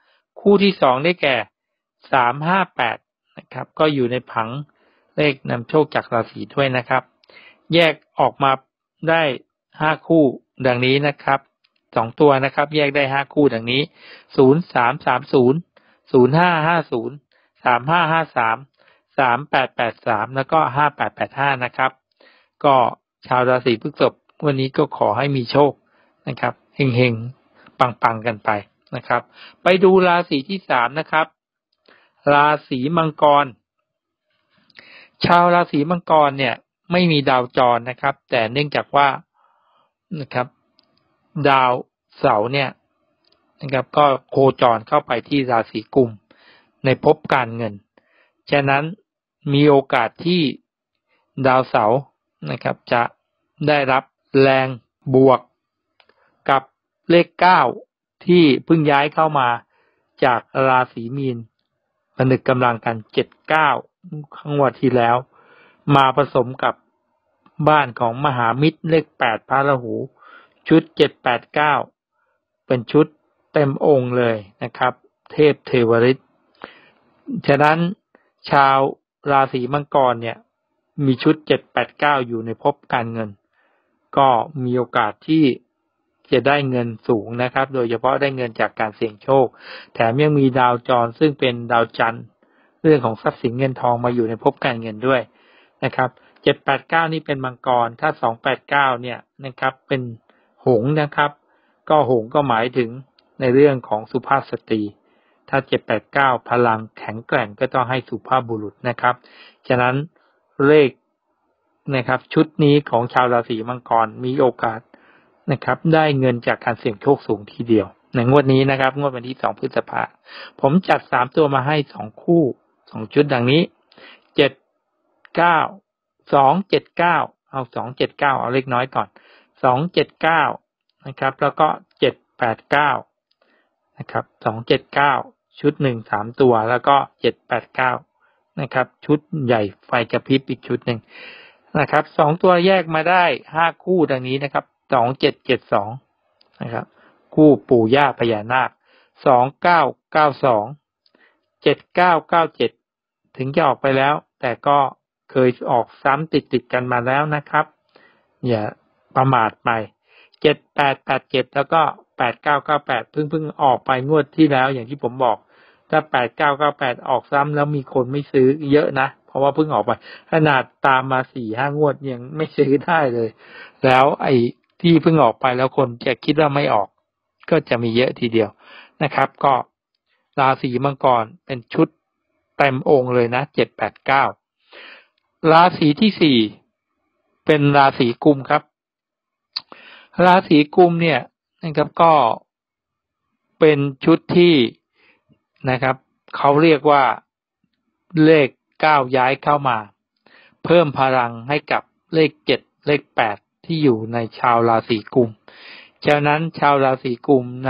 คู่ที่สองได้แก่สามห้าแปดนะครับก็อยู่ในผังเลขนำโชคจากราศีด้วยนะครับแยกออกมาได้ห้าคู่ดังนี้นะครับสองตัวนะครับแยกได้ห้าคู่ดังนี้ศูนย์ สาม สาม ศูนย์ ศูนย์ ห้า ห้า ศูนย์ สาม ห้า ห้า สาม สาม แปด แปด สามแล้วก็ห้า แปด แปด ห้านะครับก็ชาวราศีพฤษภวันนี้ก็ขอให้มีโชคนะครับเฮงๆปังๆกันไปนะครับไปดูราศีที่สามนะครับราศีมังกรชาวราศีมังกรเนี่ยไม่มีดาวจรนะครับแต่เนื่องจากว่านะครับดาวเสาร์เนี่ยนะครับก็โคจรเข้าไปที่ราศีกุมในภพการเงินฉะนั้นมีโอกาสที่ดาวเสาร์นะครับจะได้รับแรงบวกกับเลขเก้าที่เพิ่งย้ายเข้ามาจากราศีมีนผนึกกำลังกันเจ็ด เก้าครั้งวันที่แล้วมาผสมกับบ้านของมหามิตรเลขแปดพระราหูชุดเจ็ด แปด เก้าเป็นชุดเต็มองค์เลยนะครับเทพเทวฤทธิ์ฉะนั้นชาวราศีมังกรเนี่ยมีชุดเจ็ด แปด เก้าอยู่ในภพการเงินก็มีโอกาสที่จะได้เงินสูงนะครับโดยเฉพาะได้เงินจากการเสี่ยงโชคแถมยังมีดาวจรซึ่งเป็นดาวจันทร์เรื่องของทรัพย์สินเงินทองมาอยู่ในภพการเงินด้วยนะครับเจ็ด แปด เก้านี่เป็นมังกรถ้าสอง แปด เก้าเนี่ยนะครับเป็นหงส์นะครับก็หงส์ก็หมายถึงในเรื่องของสุภาพสตรีถ้าเจ็ด แปด เก้าพลังแข็งแกร่งก็ต้องให้สุภาพบุรุษนะครับฉะนั้นเลขนะครับชุดนี้ของชาวราศีมังกรมีโอกาสนะครับได้เงินจากการเสี่ยงโชคสูงทีเดียวในงวดนี้นะครับงวดวันที่สองพฤษภาคมผมจัดสามตัวมาให้สองคู่สองชุดดังนี้เจ็ด เก้า สอง เจ็ด เก้าเอาสอง เจ็ด เก้าเอาเล็กน้อยก่อนสอง เจ็ด เก้านะครับแล้วก็เจ็ด แปด เก้านะครับสอง เจ็ด เก้าชุดหนึ่ง สามตัวแล้วก็เจ็ด แปด เก้านะครับชุดใหญ่ไฟกระพริบอีกชุดหนึ่งนะครับสองตัวแยกมาได้ห้าคู่ดังนี้นะครับสอง เจ็ด เจ็ด สองนะครับคู่ปู่ย่าพญานาคสอง เก้า เก้า สอง เจ็ด เก้า เก้า เจ็ดถึงจะออกไปแล้วแต่ก็เคยออกซ้ำติดๆกันมาแล้วนะครับอย่าประมาทไปเจ็ด แปด แปด เจ็ดแล้วก็แปด เก้า เก้า แปดเพิ่งเพิ่งออกไปงวดที่แล้วอย่างที่ผมบอกถ้าแปด เก้า เก้า แปดออกซ้ำแล้วมีคนไม่ซื้อเยอะนะเพราะว่าเพิ่งออกไปขนาดตามมา สี่ห้างวดยังไม่ซื้อได้เลยแล้วไอ้ที่เพิ่งออกไปแล้วคนจะคิดว่าไม่ออกก็จะมีเยอะทีเดียวนะครับก็ราศีมังกรเป็นชุดเต็มองค์เลยนะเจ็ด แปด เก้าราศีที่สี่เป็นราศีกุมครับราศีกุมเนี่ยนะครับก็เป็นชุดที่นะครับเขาเรียกว่าเลขเก้าย้ายเข้ามาเพิ่มพลังให้กับเลขเจ็ดเลขแปดที่อยู่ในชาวราศีกุมฉะนั้นชาวราศีกุมใน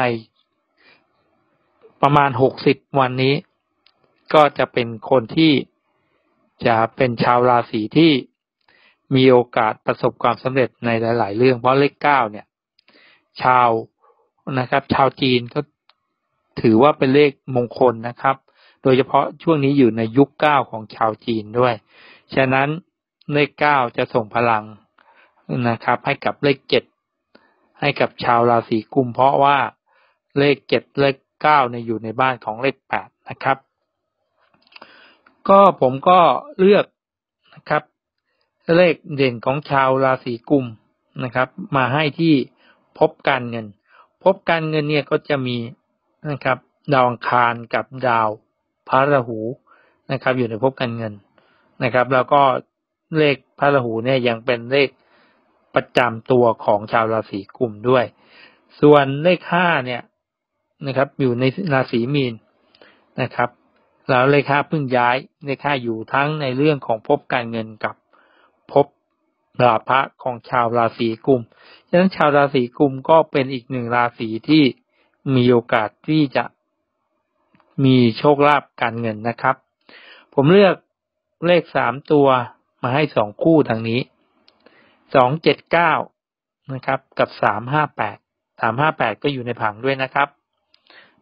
ประมาณหกสิบวันนี้ก็จะเป็นคนที่จะเป็นชาวราศีที่มีโอกาสประสบความสำเร็จในหลายๆเรื่องเพราะเลขเก้าเนี่ยชาวนะครับชาวจีนก็ถือว่าเป็นเลขมงคลนะครับโดยเฉพาะช่วงนี้อยู่ในยุคเก้าของชาวจีนด้วยฉะนั้นเลขเก้าจะส่งพลังนะครับให้กับเลขเจ็ดให้กับชาวราศีกุมเพราะว่าเลขเจ็ดเลขเก้าเนี่ยอยู่ในบ้านของเลขแปดนะครับก็ผมก็เลือกนะครับเลขเด่นของชาวราศีกุมนะครับมาให้ที่ภพการเงินภพการเงินเนี่ยก็จะมีนะครับดาวอังคารกับดาวพระราหูนะครับอยู่ในภพการเงินนะครับแล้วก็เลขพระราหูเนี่ยยังเป็นเลขประจำตัวของชาวราศีกุมด้วยส่วนเลขห้าเนี่ยนะครับอยู่ในราศีมีนนะครับแล้วเลขห้าเพิ่งย้ายเลขห้าอยู่ทั้งในเรื่องของภพการเงินกับภพลาภะของชาวราศีกุมฉะนั้นชาวราศีกุมก็เป็นอีกหนึ่งราศีที่มีโอกาสที่จะมีโชคลาภการเงินนะครับผมเลือกเลขสามตัวมาให้สองคู่ดังนี้สอง เจ็ด เก้านะครับกับสาม ห้า แปด สาม ห้า แปดก็อยู่ในผังด้วยนะครับ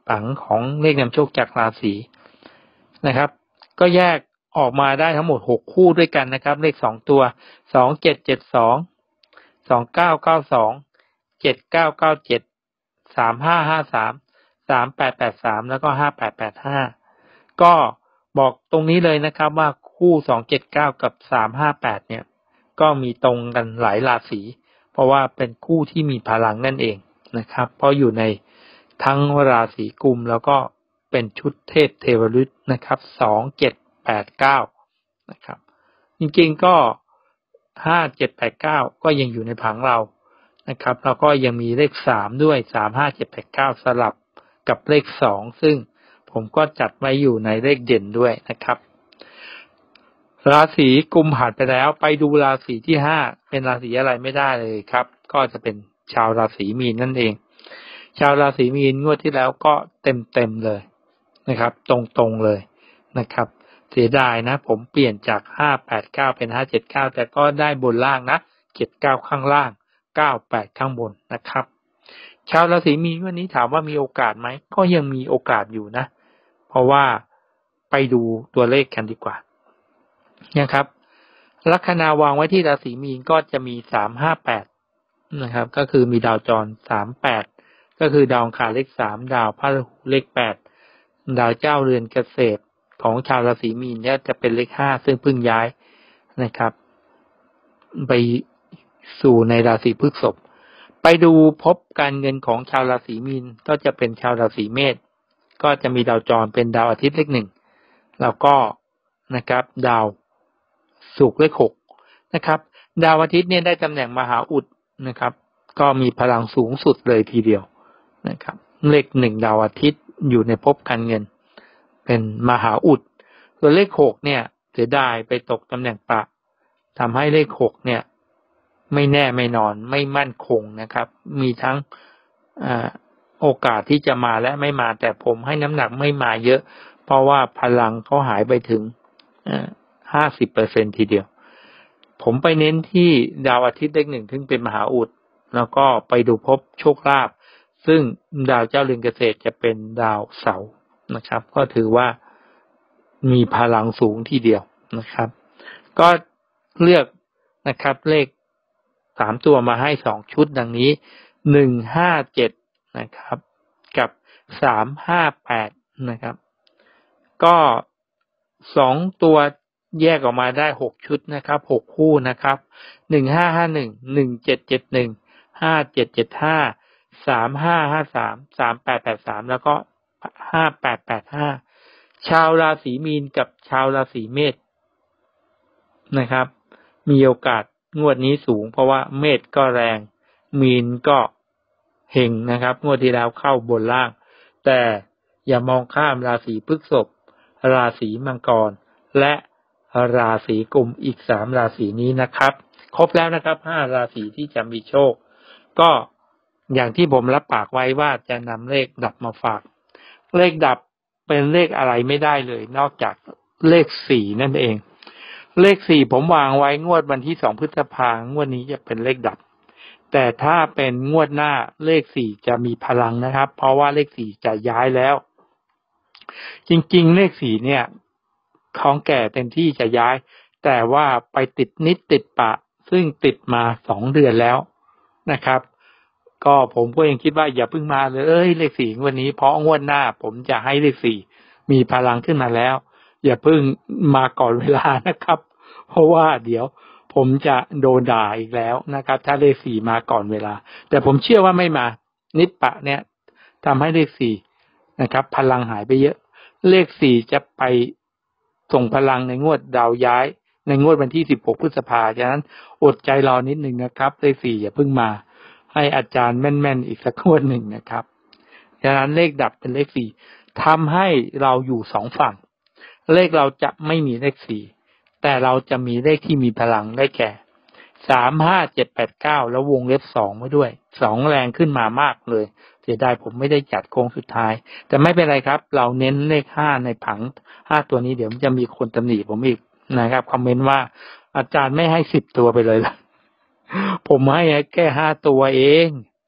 ผังของเลขนำโชคจากราศีนะครับก็แยกออกมาได้ทั้งหมดหกคู่ด้วยกันนะครับเลขสองตัวสอง เจ็ด เจ็ด สอง สอง เก้า เก้า สอง เจ็ด เก้า เก้า เจ็ด สาม ห้า ห้า สาม สาม แปด แปด สามแล้วก็ห้า แปด แปด ห้าก็บอกตรงนี้เลยนะครับว่าคู่สอง เจ็ด เก้ากับสาม ห้า แปดเนี่ยก็มีตรงกันหลายราศีเพราะว่าเป็นคู่ที่มีพลังนั่นเองนะครับเพราะอยู่ในทั้งราศีกุมแล้วก็เป็นชุดเทพเทวฤทธิ์นะครับสอง เจ็ด แปด เก้านะครับจริงๆก็ห้า เจ็ด แปด เก้าก็ยังอยู่ในผังเรานะครับแล้วก็ยังมีเลขสามด้วยสาม ห้า เจ็ด แปด เก้าสลับกับเลขสองซึ่งผมก็จัดไว้อยู่ในเลขเด่นด้วยนะครับราศีกุมผ่านไปแล้วไปดูราศีที่ห้าเป็นราศีอะไรไม่ได้เลยครับก็จะเป็นชาวราศีมีนนั่นเองชาวราศีมีนงวดที่แล้วก็เต็มๆเลยนะครับตรงๆเลยนะครับเสียดายนะผมเปลี่ยนจากห้า แปด เก้าเป็นห้า เจ็ด เก้าแต่ก็ได้บนล่างนะเจ็ด เก้าข้างล่างเก้า แปดข้างบนนะครับชาวราศีมีนวันนี้ถามว่ามีโอกาสไหมก็ยังมีโอกาสอยู่นะเพราะว่าไปดูตัวเลขกันดีกว่านะครับลัคนาวางไว้ที่ราศีมีนก็จะมีสาม ห้า แปดนะครับก็คือมีดาวจรสาม แปดก็คือดาวอังคารเลขสามดาวพฤหัสเลขแปดดาวเจ้าเรือนเกษตรของชาวราศีมีนเนี่ยจะเป็นเลขห้าซึ่งเพิ่งย้ายนะครับไปสู่ในราศีพฤษภไปดูพบการเงินของชาวราศีมีนก็จะเป็นชาวราศีเมษก็จะมีดาวจรเป็นดาวอาทิตย์เลขหนึ่งแล้วก็นะครับดาวศุกร์เลขหกนะครับดาวอาทิตย์เนี่ยได้ตำแหน่งมหาอุดนะครับก็มีพลังสูงสุดเลยทีเดียวนะครับเลขหนึ่งดาวอาทิตย์อยู่ในภพการเงินเป็นมหาอุดส่วนเลขหกเนี่ยเสียดายไปตกตำแหน่งปะทำให้เลขหกเนี่ยไม่แน่ไม่นอนไม่มั่นคงนะครับมีทั้งอ่าโอกาสที่จะมาและไม่มาแต่ผมให้น้ำหนักไม่มาเยอะเพราะว่าพลังเขาหายไปถึงอ่าห้าสิบเปอร์เซ็นต์ทีเดียวผมไปเน้นที่ดาวอาทิตย์เลขหนึ่งซึ่งเป็นมหาอุดแล้วก็ไปดูพบโชคลาภซึ่งดาวเจ้าเรือนเกษตรจะเป็นดาวเสาร์นะครับก็ถือว่ามีพลังสูงทีเดียวนะครับก็เลือกนะครับเลขสามตัวมาให้สองชุดดังนี้หนึ่ง ห้า เจ็ดนะครับกับสาม ห้า แปดนะครับก็สองตัวแยกออกมาได้หกชุดนะครับหกคู่นะครับหนึ่ง ห้า ห้า หนึ่ง หนึ่ง เจ็ด เจ็ด หนึ่ง ห้า เจ็ด เจ็ด ห้า สาม ห้า ห้า สาม สาม แปด แปด สามแล้วก็ห้า แปด แปด ห้าชาวราศีมีนกับชาวราศีเมษนะครับมีโอกาสงวดนี้สูงเพราะว่าเมษก็แรงมีนก็เฮงนะครับงวดที่แล้วเข้าบนล่างแต่อย่ามองข้ามราศีพฤษภราศีมังกรและราศีกุมอีกสามราศีนี้นะครับครบแล้วนะครับห้าราศีที่จะมีโชคก็อย่างที่ผมรับปากไว้ว่าจะนำเลขดับมาฝากเลขดับเป็นเลขอะไรไม่ได้เลยนอกจากเลขสี่นั่นเองเลขสี่ผมวางไว้งวดวันที่สองพฤษภาคมงวดนี้จะเป็นเลขดับแต่ถ้าเป็นงวดหน้าเลขสี่จะมีพลังนะครับเพราะว่าเลขสี่จะย้ายแล้วจริงๆเลขสี่เนี่ยของแก่เต็มที่จะย้ายแต่ว่าไปติดนิดติดปะซึ่งติดมาสองเดือนแล้วนะครับก็ผมก็ยังคิดว่าอย่าเพิ่งมาเลยเลขสี่วันนี้เพราะงวดหน้าผมจะให้เลขสี่มีพลังขึ้นมาแล้วอย่าเพิ่งมาก่อนเวลานะครับเพราะว่าเดี๋ยวผมจะโดนด่าอีกแล้วนะครับถ้าเลขสี่มาก่อนเวลาแต่ผมเชื่อว่าไม่มานิดปะเนี่ยทำให้เลขสี่นะครับพลังหายไปเยอะเลขสี่จะไปส่งพลังในงวดดาวย้ายในงวดวันที่สิบหกพฤษภาคมฉะนั้นอดใจรอนิดนึงนะครับเลขสี่อย่าเพิ่งมาให้อาจารย์แม่นๆอีกสักงวดหนึ่งนะครับฉะนั้นเลขดับเป็นเลขสี่ทำให้เราอยู่สองฝั่งเลขเราจะไม่มีเลขสี่แต่เราจะมีเลขที่มีพลังได้แก่สาม ห้า เจ็ด แปด เก้าแล้ววงเล็บสองไว้ด้วยสองแรงขึ้นมามากเลยเสียดายผมไม่ได้จัดโค้งสุดท้ายแต่ไม่เป็นไรครับเราเน้นเลขห้าในผังห้าตัวนี้เดี๋ยวจะมีคนตำหนิผมอีกนะครับคอมเมนต์ว่าอาจารย์ไม่ให้สิบตัวไปเลยล่ะผมให้แค่ห้าตัวเอง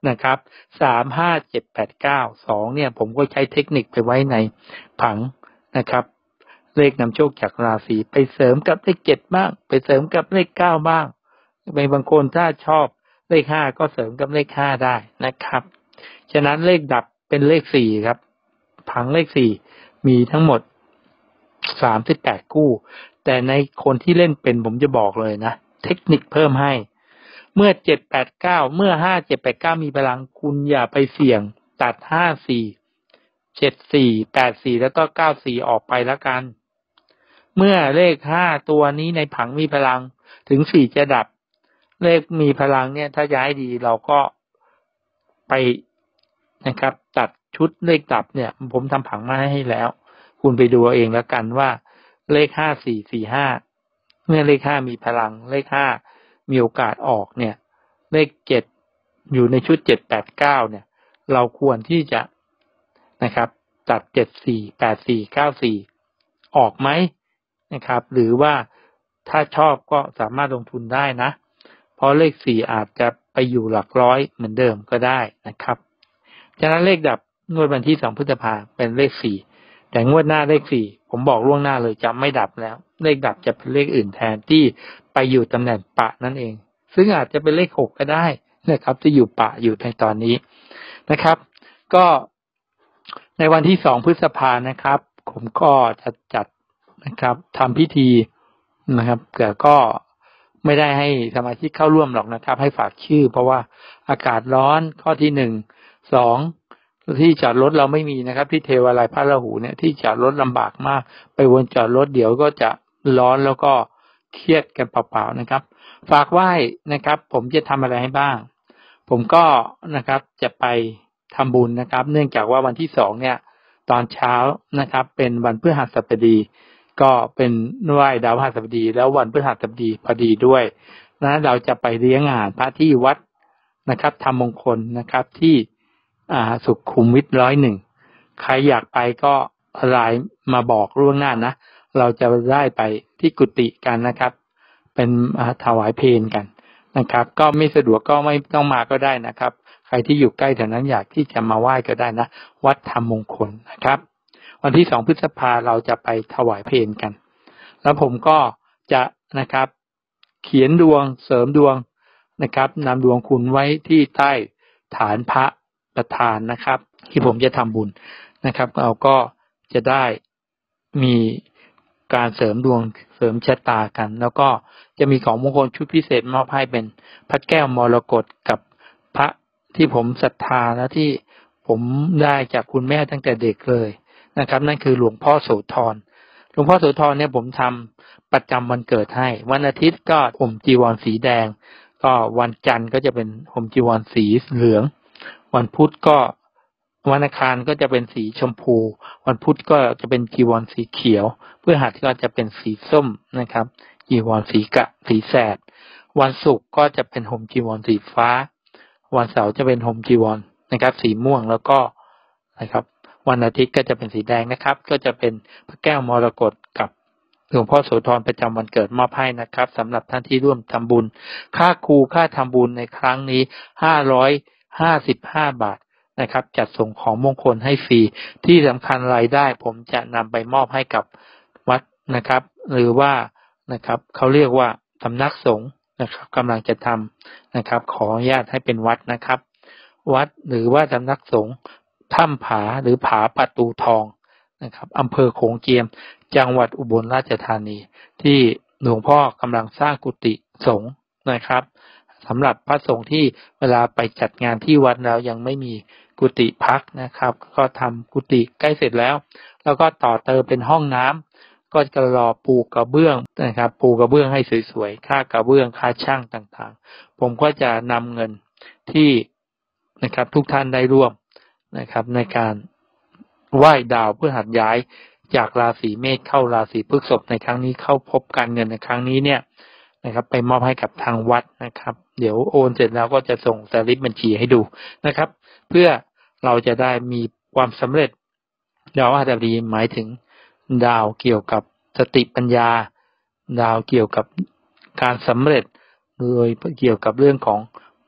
นะครับสามห้าเจ็ดแปดเก้าสองเนี่ยผมก็ใช้เทคนิคไปไว้ในผังนะครับเลขนำโชคจากราศีไปเสริมกับเลขเจ็ดบ้างไปเสริมกับเลขเก้าบ้างบางคนถ้าชอบเลขห้าก็เสริมกับเลขห้าได้นะครับฉะนั้นเลขดับเป็นเลขสี่ครับผังเลขสี่มีทั้งหมดสามสิบแปดคู่แต่ในคนที่เล่นเป็นผมจะบอกเลยนะเทคนิคเพิ่มให้เมื่อเจ็ด แปด เก้าเมื่อห้า เจ็ด แปด เก้ามีพลังคุณอย่าไปเสี่ยงตัดห้า สี่ เจ็ด สี่ แปด สี่แล้วก็เก้า สี่ออกไปแล้วกันเมื่อเลขห้าตัวนี้ในผังมีพลังถึงสี่จะดับเลขมีพลังเนี่ยถ้าย้ายดีเราก็ไปนะครับตัดชุดเลขดับเนี่ยผมทำผังมาให้แล้วคุณไปดูเองแล้วกันว่าเลขห้า สี่ สี่ ห้าเมื่อเลขห้ามีพลังเลขห้ามีโอกาสออกเนี่ยเลขเจ็ดอยู่ในชุดเจ็ด แปด เก้าเนี่ยเราควรที่จะนะครับตัดเจ็ด สี่ แปด สี่ เก้า สี่ออกไหมนะครับหรือว่าถ้าชอบก็สามารถลงทุนได้นะเพราะเลขสี่อาจจะไปอยู่หลักร้อยเหมือนเดิมก็ได้นะครับฉะนั้นเลขดับงวดวันที่สองพฤษภาคมเป็นเลขสี่แต่งวดหน้าเลขสี่ผมบอกล่วงหน้าเลยจะไม่ดับแล้วเลขดับจะเป็นเลขอื่นแทนที่ไปอยู่ตำแหน่งปะนั่นเองซึ่งอาจจะเป็นเลขหกก็ได้นะครับที่อยู่ปะอยู่ในตอนนี้นะครับก็ในวันที่สองพฤษภานะครับผมก็จะจัดนะครับทำพิธีนะครับแต่ก็ไม่ได้ให้สมาชิกเข้าร่วมหรอกนะครับให้ฝากชื่อเพราะว่าอากาศร้อนข้อที่หนึ่งสองที่จอดรถเราไม่มีนะครับที่เทวาลัยพระราหูเนี่ยที่จอดรถลำบากมากไปวนจอดรถเดี๋ยวก็จะร้อนแล้วก็เครียดกันเปล่าๆนะครับฝากไหว้นะครับผมจะทำอะไรให้บ้างผมก็นะครับจะไปทำบุญนะครับเนื่องจากว่าวันที่สองเนี่ยตอนเช้านะครับเป็นวันพฤหัสบดีก็เป็นไหว้ดาวพฤหัสบดีแล้ววันพฤหัสบดีพอดีด้วยนะเราจะไปเลี้ยงอาหารพระที่วัดนะครับธรรมมงคลนะครับที่อ่าสุขุมวิทร้อยหนึ่งใครอยากไปก็ไลน์มาบอกล่วงหน้านะเราจะได้ไปที่กุฏิกันนะครับเป็นถวายเพลกันนะครับก็ไม่สะดวกก็ไม่ต้องมาก็ได้นะครับใครที่อยู่ใกล้แถวนั้นอยากที่จะมาไหว้ก็ได้นะวัดธรรมมงคลนะครับวันที่สองพฤษภาเราจะไปถวายเพลกันแล้วผมก็จะนะครับเขียนดวงเสริมดวงนะครับนำดวงคุณไว้ที่ใต้ฐานพระประธานนะครับที่ผมจะทำบุญนะครับเราก็จะได้มีการเสริมดวงเสริมชะตากันแล้วก็จะมีของมงคลชุดพิเศษมอบให้เป็นพระแก้วมรกตกับพระที่ผมศรัทธาและที่ผมได้จากคุณแม่ตั้งแต่เด็กเลยนะครับนั่นคือหลวงพ่อโสธรหลวงพ่อโสธรเนี่ยผมทำประจำวันเกิดให้วันอาทิตย์ก็ห่มจีวรสีแดงก็วันจันทร์ก็จะเป็นห่มจีวรสีเหลืองวันพุธก็วันอังคารก็จะเป็นสีชมพูวันพุธก็จะเป็นจีวรสีเขียวพฤหัสก็จะเป็นสีส้มนะครับจีวรสีกะสีแสดวันศุกร์ก็จะเป็นห่มจีวรสีฟ้าวันเสาร์จะเป็นห่มจีวรนะครับสีม่วงแล้วก็นะครับวันอาทิตย์ก็จะเป็นสีแดงนะครับก็จะเป็นพระแก้วมรกตกับหลวงพ่อโสธรประจำวันเกิดมอบให้นะครับสำหรับท่านที่ร่วมทำบุญค่าครูค่าทำบุญในครั้งนี้ห้าร้อยห้าสิบห้าบาทนะครับจัดส่งของมงคลให้ฟรีที่สำคัญรายได้ผมจะนำไปมอบให้กับวัดนะครับหรือว่านะครับเขาเรียกว่าสำนักสงฆ์นะครับกำลังจะทำนะครับขออนุญาตให้เป็นวัดนะครับวัดหรือว่าสำนักสงฆ์ถ้ำผาหรือผาประตูทองนะครับอำเภอโขงเจียมจังหวัดอุบลราชธานีที่หลวงพ่อกำลังสร้างกุฏิสงฆ์นะครับสำหรับพระสงฆ์ที่เวลาไปจัดงานที่วัดแล้วยังไม่มีกุฏิพักนะครับก็ทำกุฏิใกล้เสร็จแล้วแล้วก็ต่อเติมเป็นห้องน้ำก็จะรอปูกระเบื้องนะครับปูกระเบื้องให้สวยๆค่ากระเบื้องค่าช่างต่างๆผมก็จะนำเงินที่นะครับทุกท่านได้ร่วมนะครับในการไหว้ดาวพฤหัสย้ายจากราศีเมษเข้าราศีพฤษภในครั้งนี้เข้าพบการเงินในครั้งนี้เนี่ยนะครับไปมอบให้กับทางวัดนะครับเดี๋ยวโอนเสร็จแล้วก็จะส่งสลิปบัญชีให้ดูนะครับเพื่อเราจะได้มีความสำเร็จดาวพฤหัสบดีหมายถึงดาวเกี่ยวกับสติปัญญาดาวเกี่ยวกับการสำเร็จโดยเกี่ยวกับเรื่องของ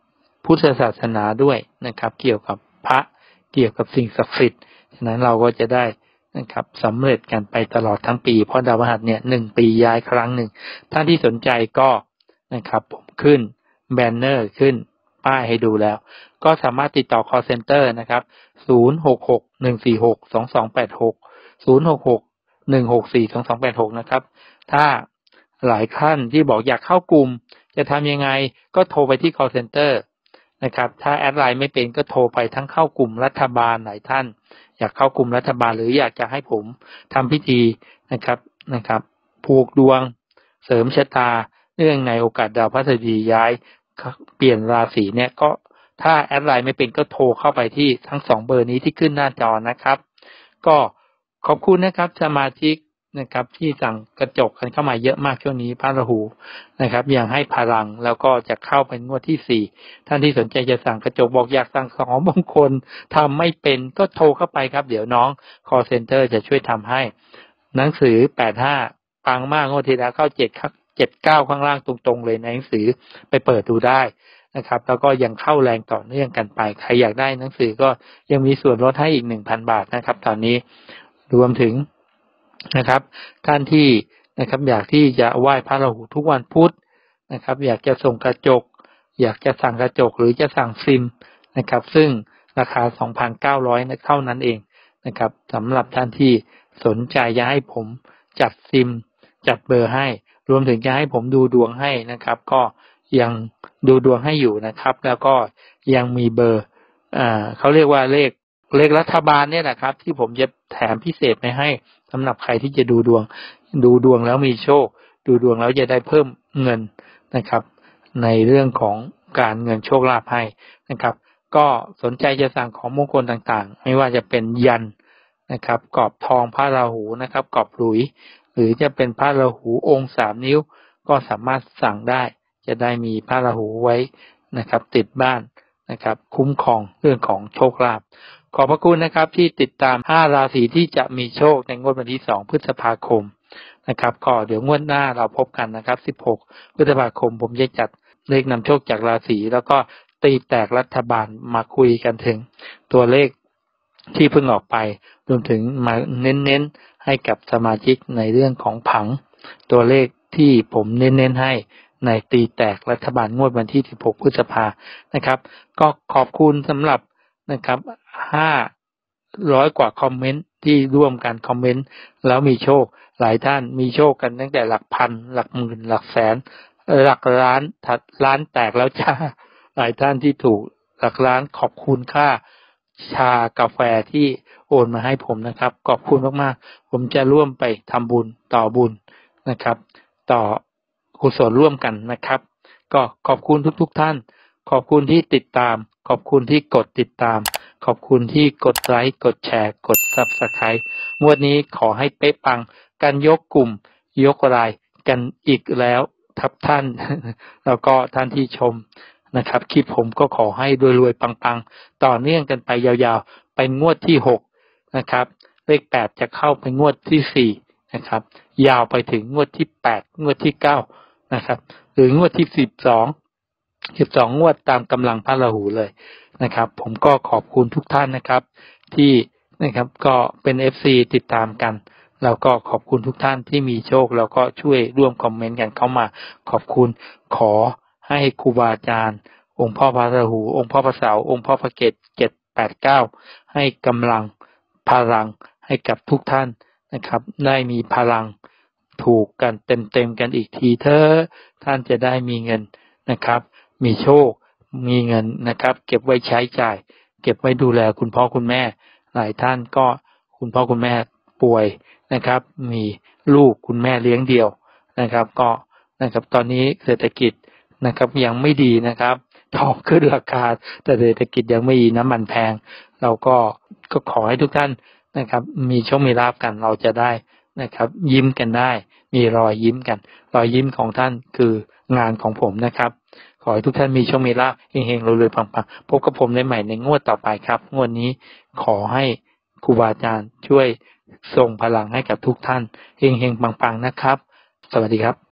พุทธศาสนาด้วยนะครับเกี่ยวกับพระเกี่ยวกับสิ่งศักดิ์สิทธิ์ฉะนั้นเราก็จะได้นะครับสำเร็จกันไปตลอดทั้งปีเพราะดาวพฤหัสเนี่ยหนึ่งปีย้ายครั้งหนึ่งท่านที่สนใจก็นะครับผมขึ้นแบนเนอร์ขึ้นป้ายให้ดูแล้วก็สามารถติดต่อ call center นะครับศูนย์ หก หก หนึ่ง สี่ หก สอง สอง แปด หก ศูนย์ หก หก หนึ่ง หก สี่ สอง สอง แปด หกนะครับถ้าหลายท่านที่บอกอยากเข้ากลุ่มจะทำยังไงก็โทรไปที่ call center นะครับถ้าแอดไลน์ไม่เป็นก็โทรไปทั้งเข้ากลุ่มรัฐบาลหลายท่านอยากเข้ากลุ่มรัฐบาลหรืออยากจะให้ผมทำพิธีนะครับนะครับผูกดวงเสริมชะตาเนื่องในโอกาสดาวพฤหัสบดีย้ายเปลี่ยนราศีเนี่ยก็ถ้าแอดไลน์ไม่เป็นก็โทรเข้าไปที่ทั้งสองเบอร์นี้ที่ขึ้นหน้าจอนะครับก็ขอบคุณนะครับสมาชิกนะครับที่สั่งกระจกกันเข้ามาเยอะมากช่วงนี้พระราหูนะครับยังให้พลังแล้วก็จะเข้าเป็นงวดที่สี่ท่านที่สนใจจะสั่งกระจกบอกอยากสั่งของมงคลทำไม่เป็นก็โทรเข้าไปครับเดี๋ยวน้อง call center จะช่วยทำให้หนังสือแปดห้าปังมากงวดที่แล้วเข้าเจ็ดครับเจ็ดเก้าข้างล่างตรงๆเลยในหนังสือไปเปิดดูได้นะครับแล้วก็ยังเข้าแรงต่อเนื่องกันไปใครอยากได้หนังสือก็ยังมีส่วนลดให้อีก หนึ่งพัน บาทนะครับตอนนี้รวมถึงนะครับท่านที่นะครับอยากที่จะไหว้พระราหูทุกวันพุธนะครับอยากจะส่งกระจกอยากจะสั่งกระจกหรือจะสั่งซิมนะครับซึ่งราคา สองพันเก้าร้อย เท่านั้นเองนะครับสำหรับท่านที่สนใจจะให้ผมจัดซิมจัดเบอร์ให้รวมถึงจะให้ผมดูดวงให้นะครับก็ยังดูดวงให้อยู่นะครับแล้วก็ยังมีเบอร์อ่าเขาเรียกว่าเลขเลขรัฐบาลเนี่ยนะครับที่ผมจะแถมพิเศษไปให้สำหรับใครที่จะดูดวงดูดวงแล้วมีโชคดูดวงแล้วจะได้เพิ่มเงินนะครับในเรื่องของการเงินโชคลาภให้นะครับก็สนใจจะสั่งของมงคลต่างๆไม่ว่าจะเป็นยันนะครับกรอบทองพระราหูนะครับกรอบหลุยหรือจะเป็นพระราหูองค์สามนิ้วก็สามารถสั่งได้จะได้มีพระราหูไว้นะครับติดบ้านนะครับคุ้มครองเรื่องของโชคลาภขอบพระคุณนะครับที่ติดตามห้าราศีที่จะมีโชคในงวดวันที่สองพฤษภาคมนะครับก็เดี๋ยวงวดหน้าเราพบกันนะครับสิบหกพฤษภาคมผมจะจัดเลขนำโชคจากราศีแล้วก็ตีแตกรัฐบาลมาคุยกันถึงตัวเลขที่เพิ่งออกไปรวมถึงมาเน้นๆให้กับสมาชิกในเรื่องของผังตัวเลขที่ผมเน้นๆให้ในตีแตกรัฐบาลงวดวันที่สิบหกพฤษภานะครับก็ขอบคุณสำหรับนะครับห้าร้อยกว่าคอมเมนต์ที่ร่วมกันคอมเมนต์แล้วมีโชคหลายท่านมีโชคกันตั้งแต่หลักพันหลักหมื่นหลักแสนหลักล้านถัดล้านแตกแล้วจ้าหลายท่านที่ถูกหลักล้านขอบคุณค่าชากาแฟที่โอนมาให้ผมนะครับขอบคุณมากๆผมจะร่วมไปทำบุญต่อบุญนะครับต่อกุศลร่วมกันนะครับก็ขอบคุณทุกๆท่านขอบคุณที่ติดตามขอบคุณที่กดติดตามขอบคุณที่กดไลค์กดแชร์กด ซับสไครบ์ งวดนี้ขอให้เป๊ะปังกันยกกลุ่มยกรายกันอีกแล้วทับท่าน แล้วก็ท่านที่ชมนะครับคลิปผมก็ขอให้รวยๆปังๆต่อเนื่องกันไปยาวๆไปงวดที่หกนะครับเลขแปดจะเข้าไปงวดที่สี่นะครับยาวไปถึงงวดที่แปดงวดที่เก้านะครับหรืองวดที่สิบสองสิบสองงวดตามกำลังพระราหูเลยนะครับผมก็ขอบคุณทุกท่านนะครับที่นะครับก็เป็น เอฟ ซี ติดตามกันแล้วก็ขอบคุณทุกท่านที่มีโชคแล้วก็ช่วยร่วมคอมเมนต์กันเข้ามาขอบคุณขอให้ครูบาอาจารย์องค์พ่อพระราหูองค์พ่อพระเสาร์องค์พ่อพระเกศเจ็ด แปด เก้าให้กำลังพลังให้กับทุกท่านนะครับได้มีพลังถูกกันเต็มๆกันอีกทีเถอะท่านจะได้มีเงินนะครับมีโชคมีเงินนะครับเก็บไว้ใช้จ่ายเก็บไว้ดูแลคุณพ่อคุณแม่หลายท่านก็คุณพ่อคุณแม่ป่วยนะครับมีลูกคุณแม่เลี้ยงเดี่ยวนะครับก็นะครับตอนนี้เศรษฐกิจนะครับยังไม่ดีนะครับทองขึ้นราคาแต่เศรษฐกิจยังไม่ดีน้ำมันแพงเราก็ก็ขอให้ทุกท่านนะครับมีโชคมีลาภกันเราจะได้นะครับยิ้มกันได้มีรอยยิ้มกันรอยยิ้มของท่านคืองานของผมนะครับขอให้ทุกท่านมีโชคมีลาภเฮงๆรวยๆปังๆพบกับผมในใหม่ในงวดต่อไปครับงวดนี้ขอให้ครูบาอาจารย์ช่วยส่งพลังให้กับทุกท่านเฮงๆปังๆนะครับสวัสดีครับ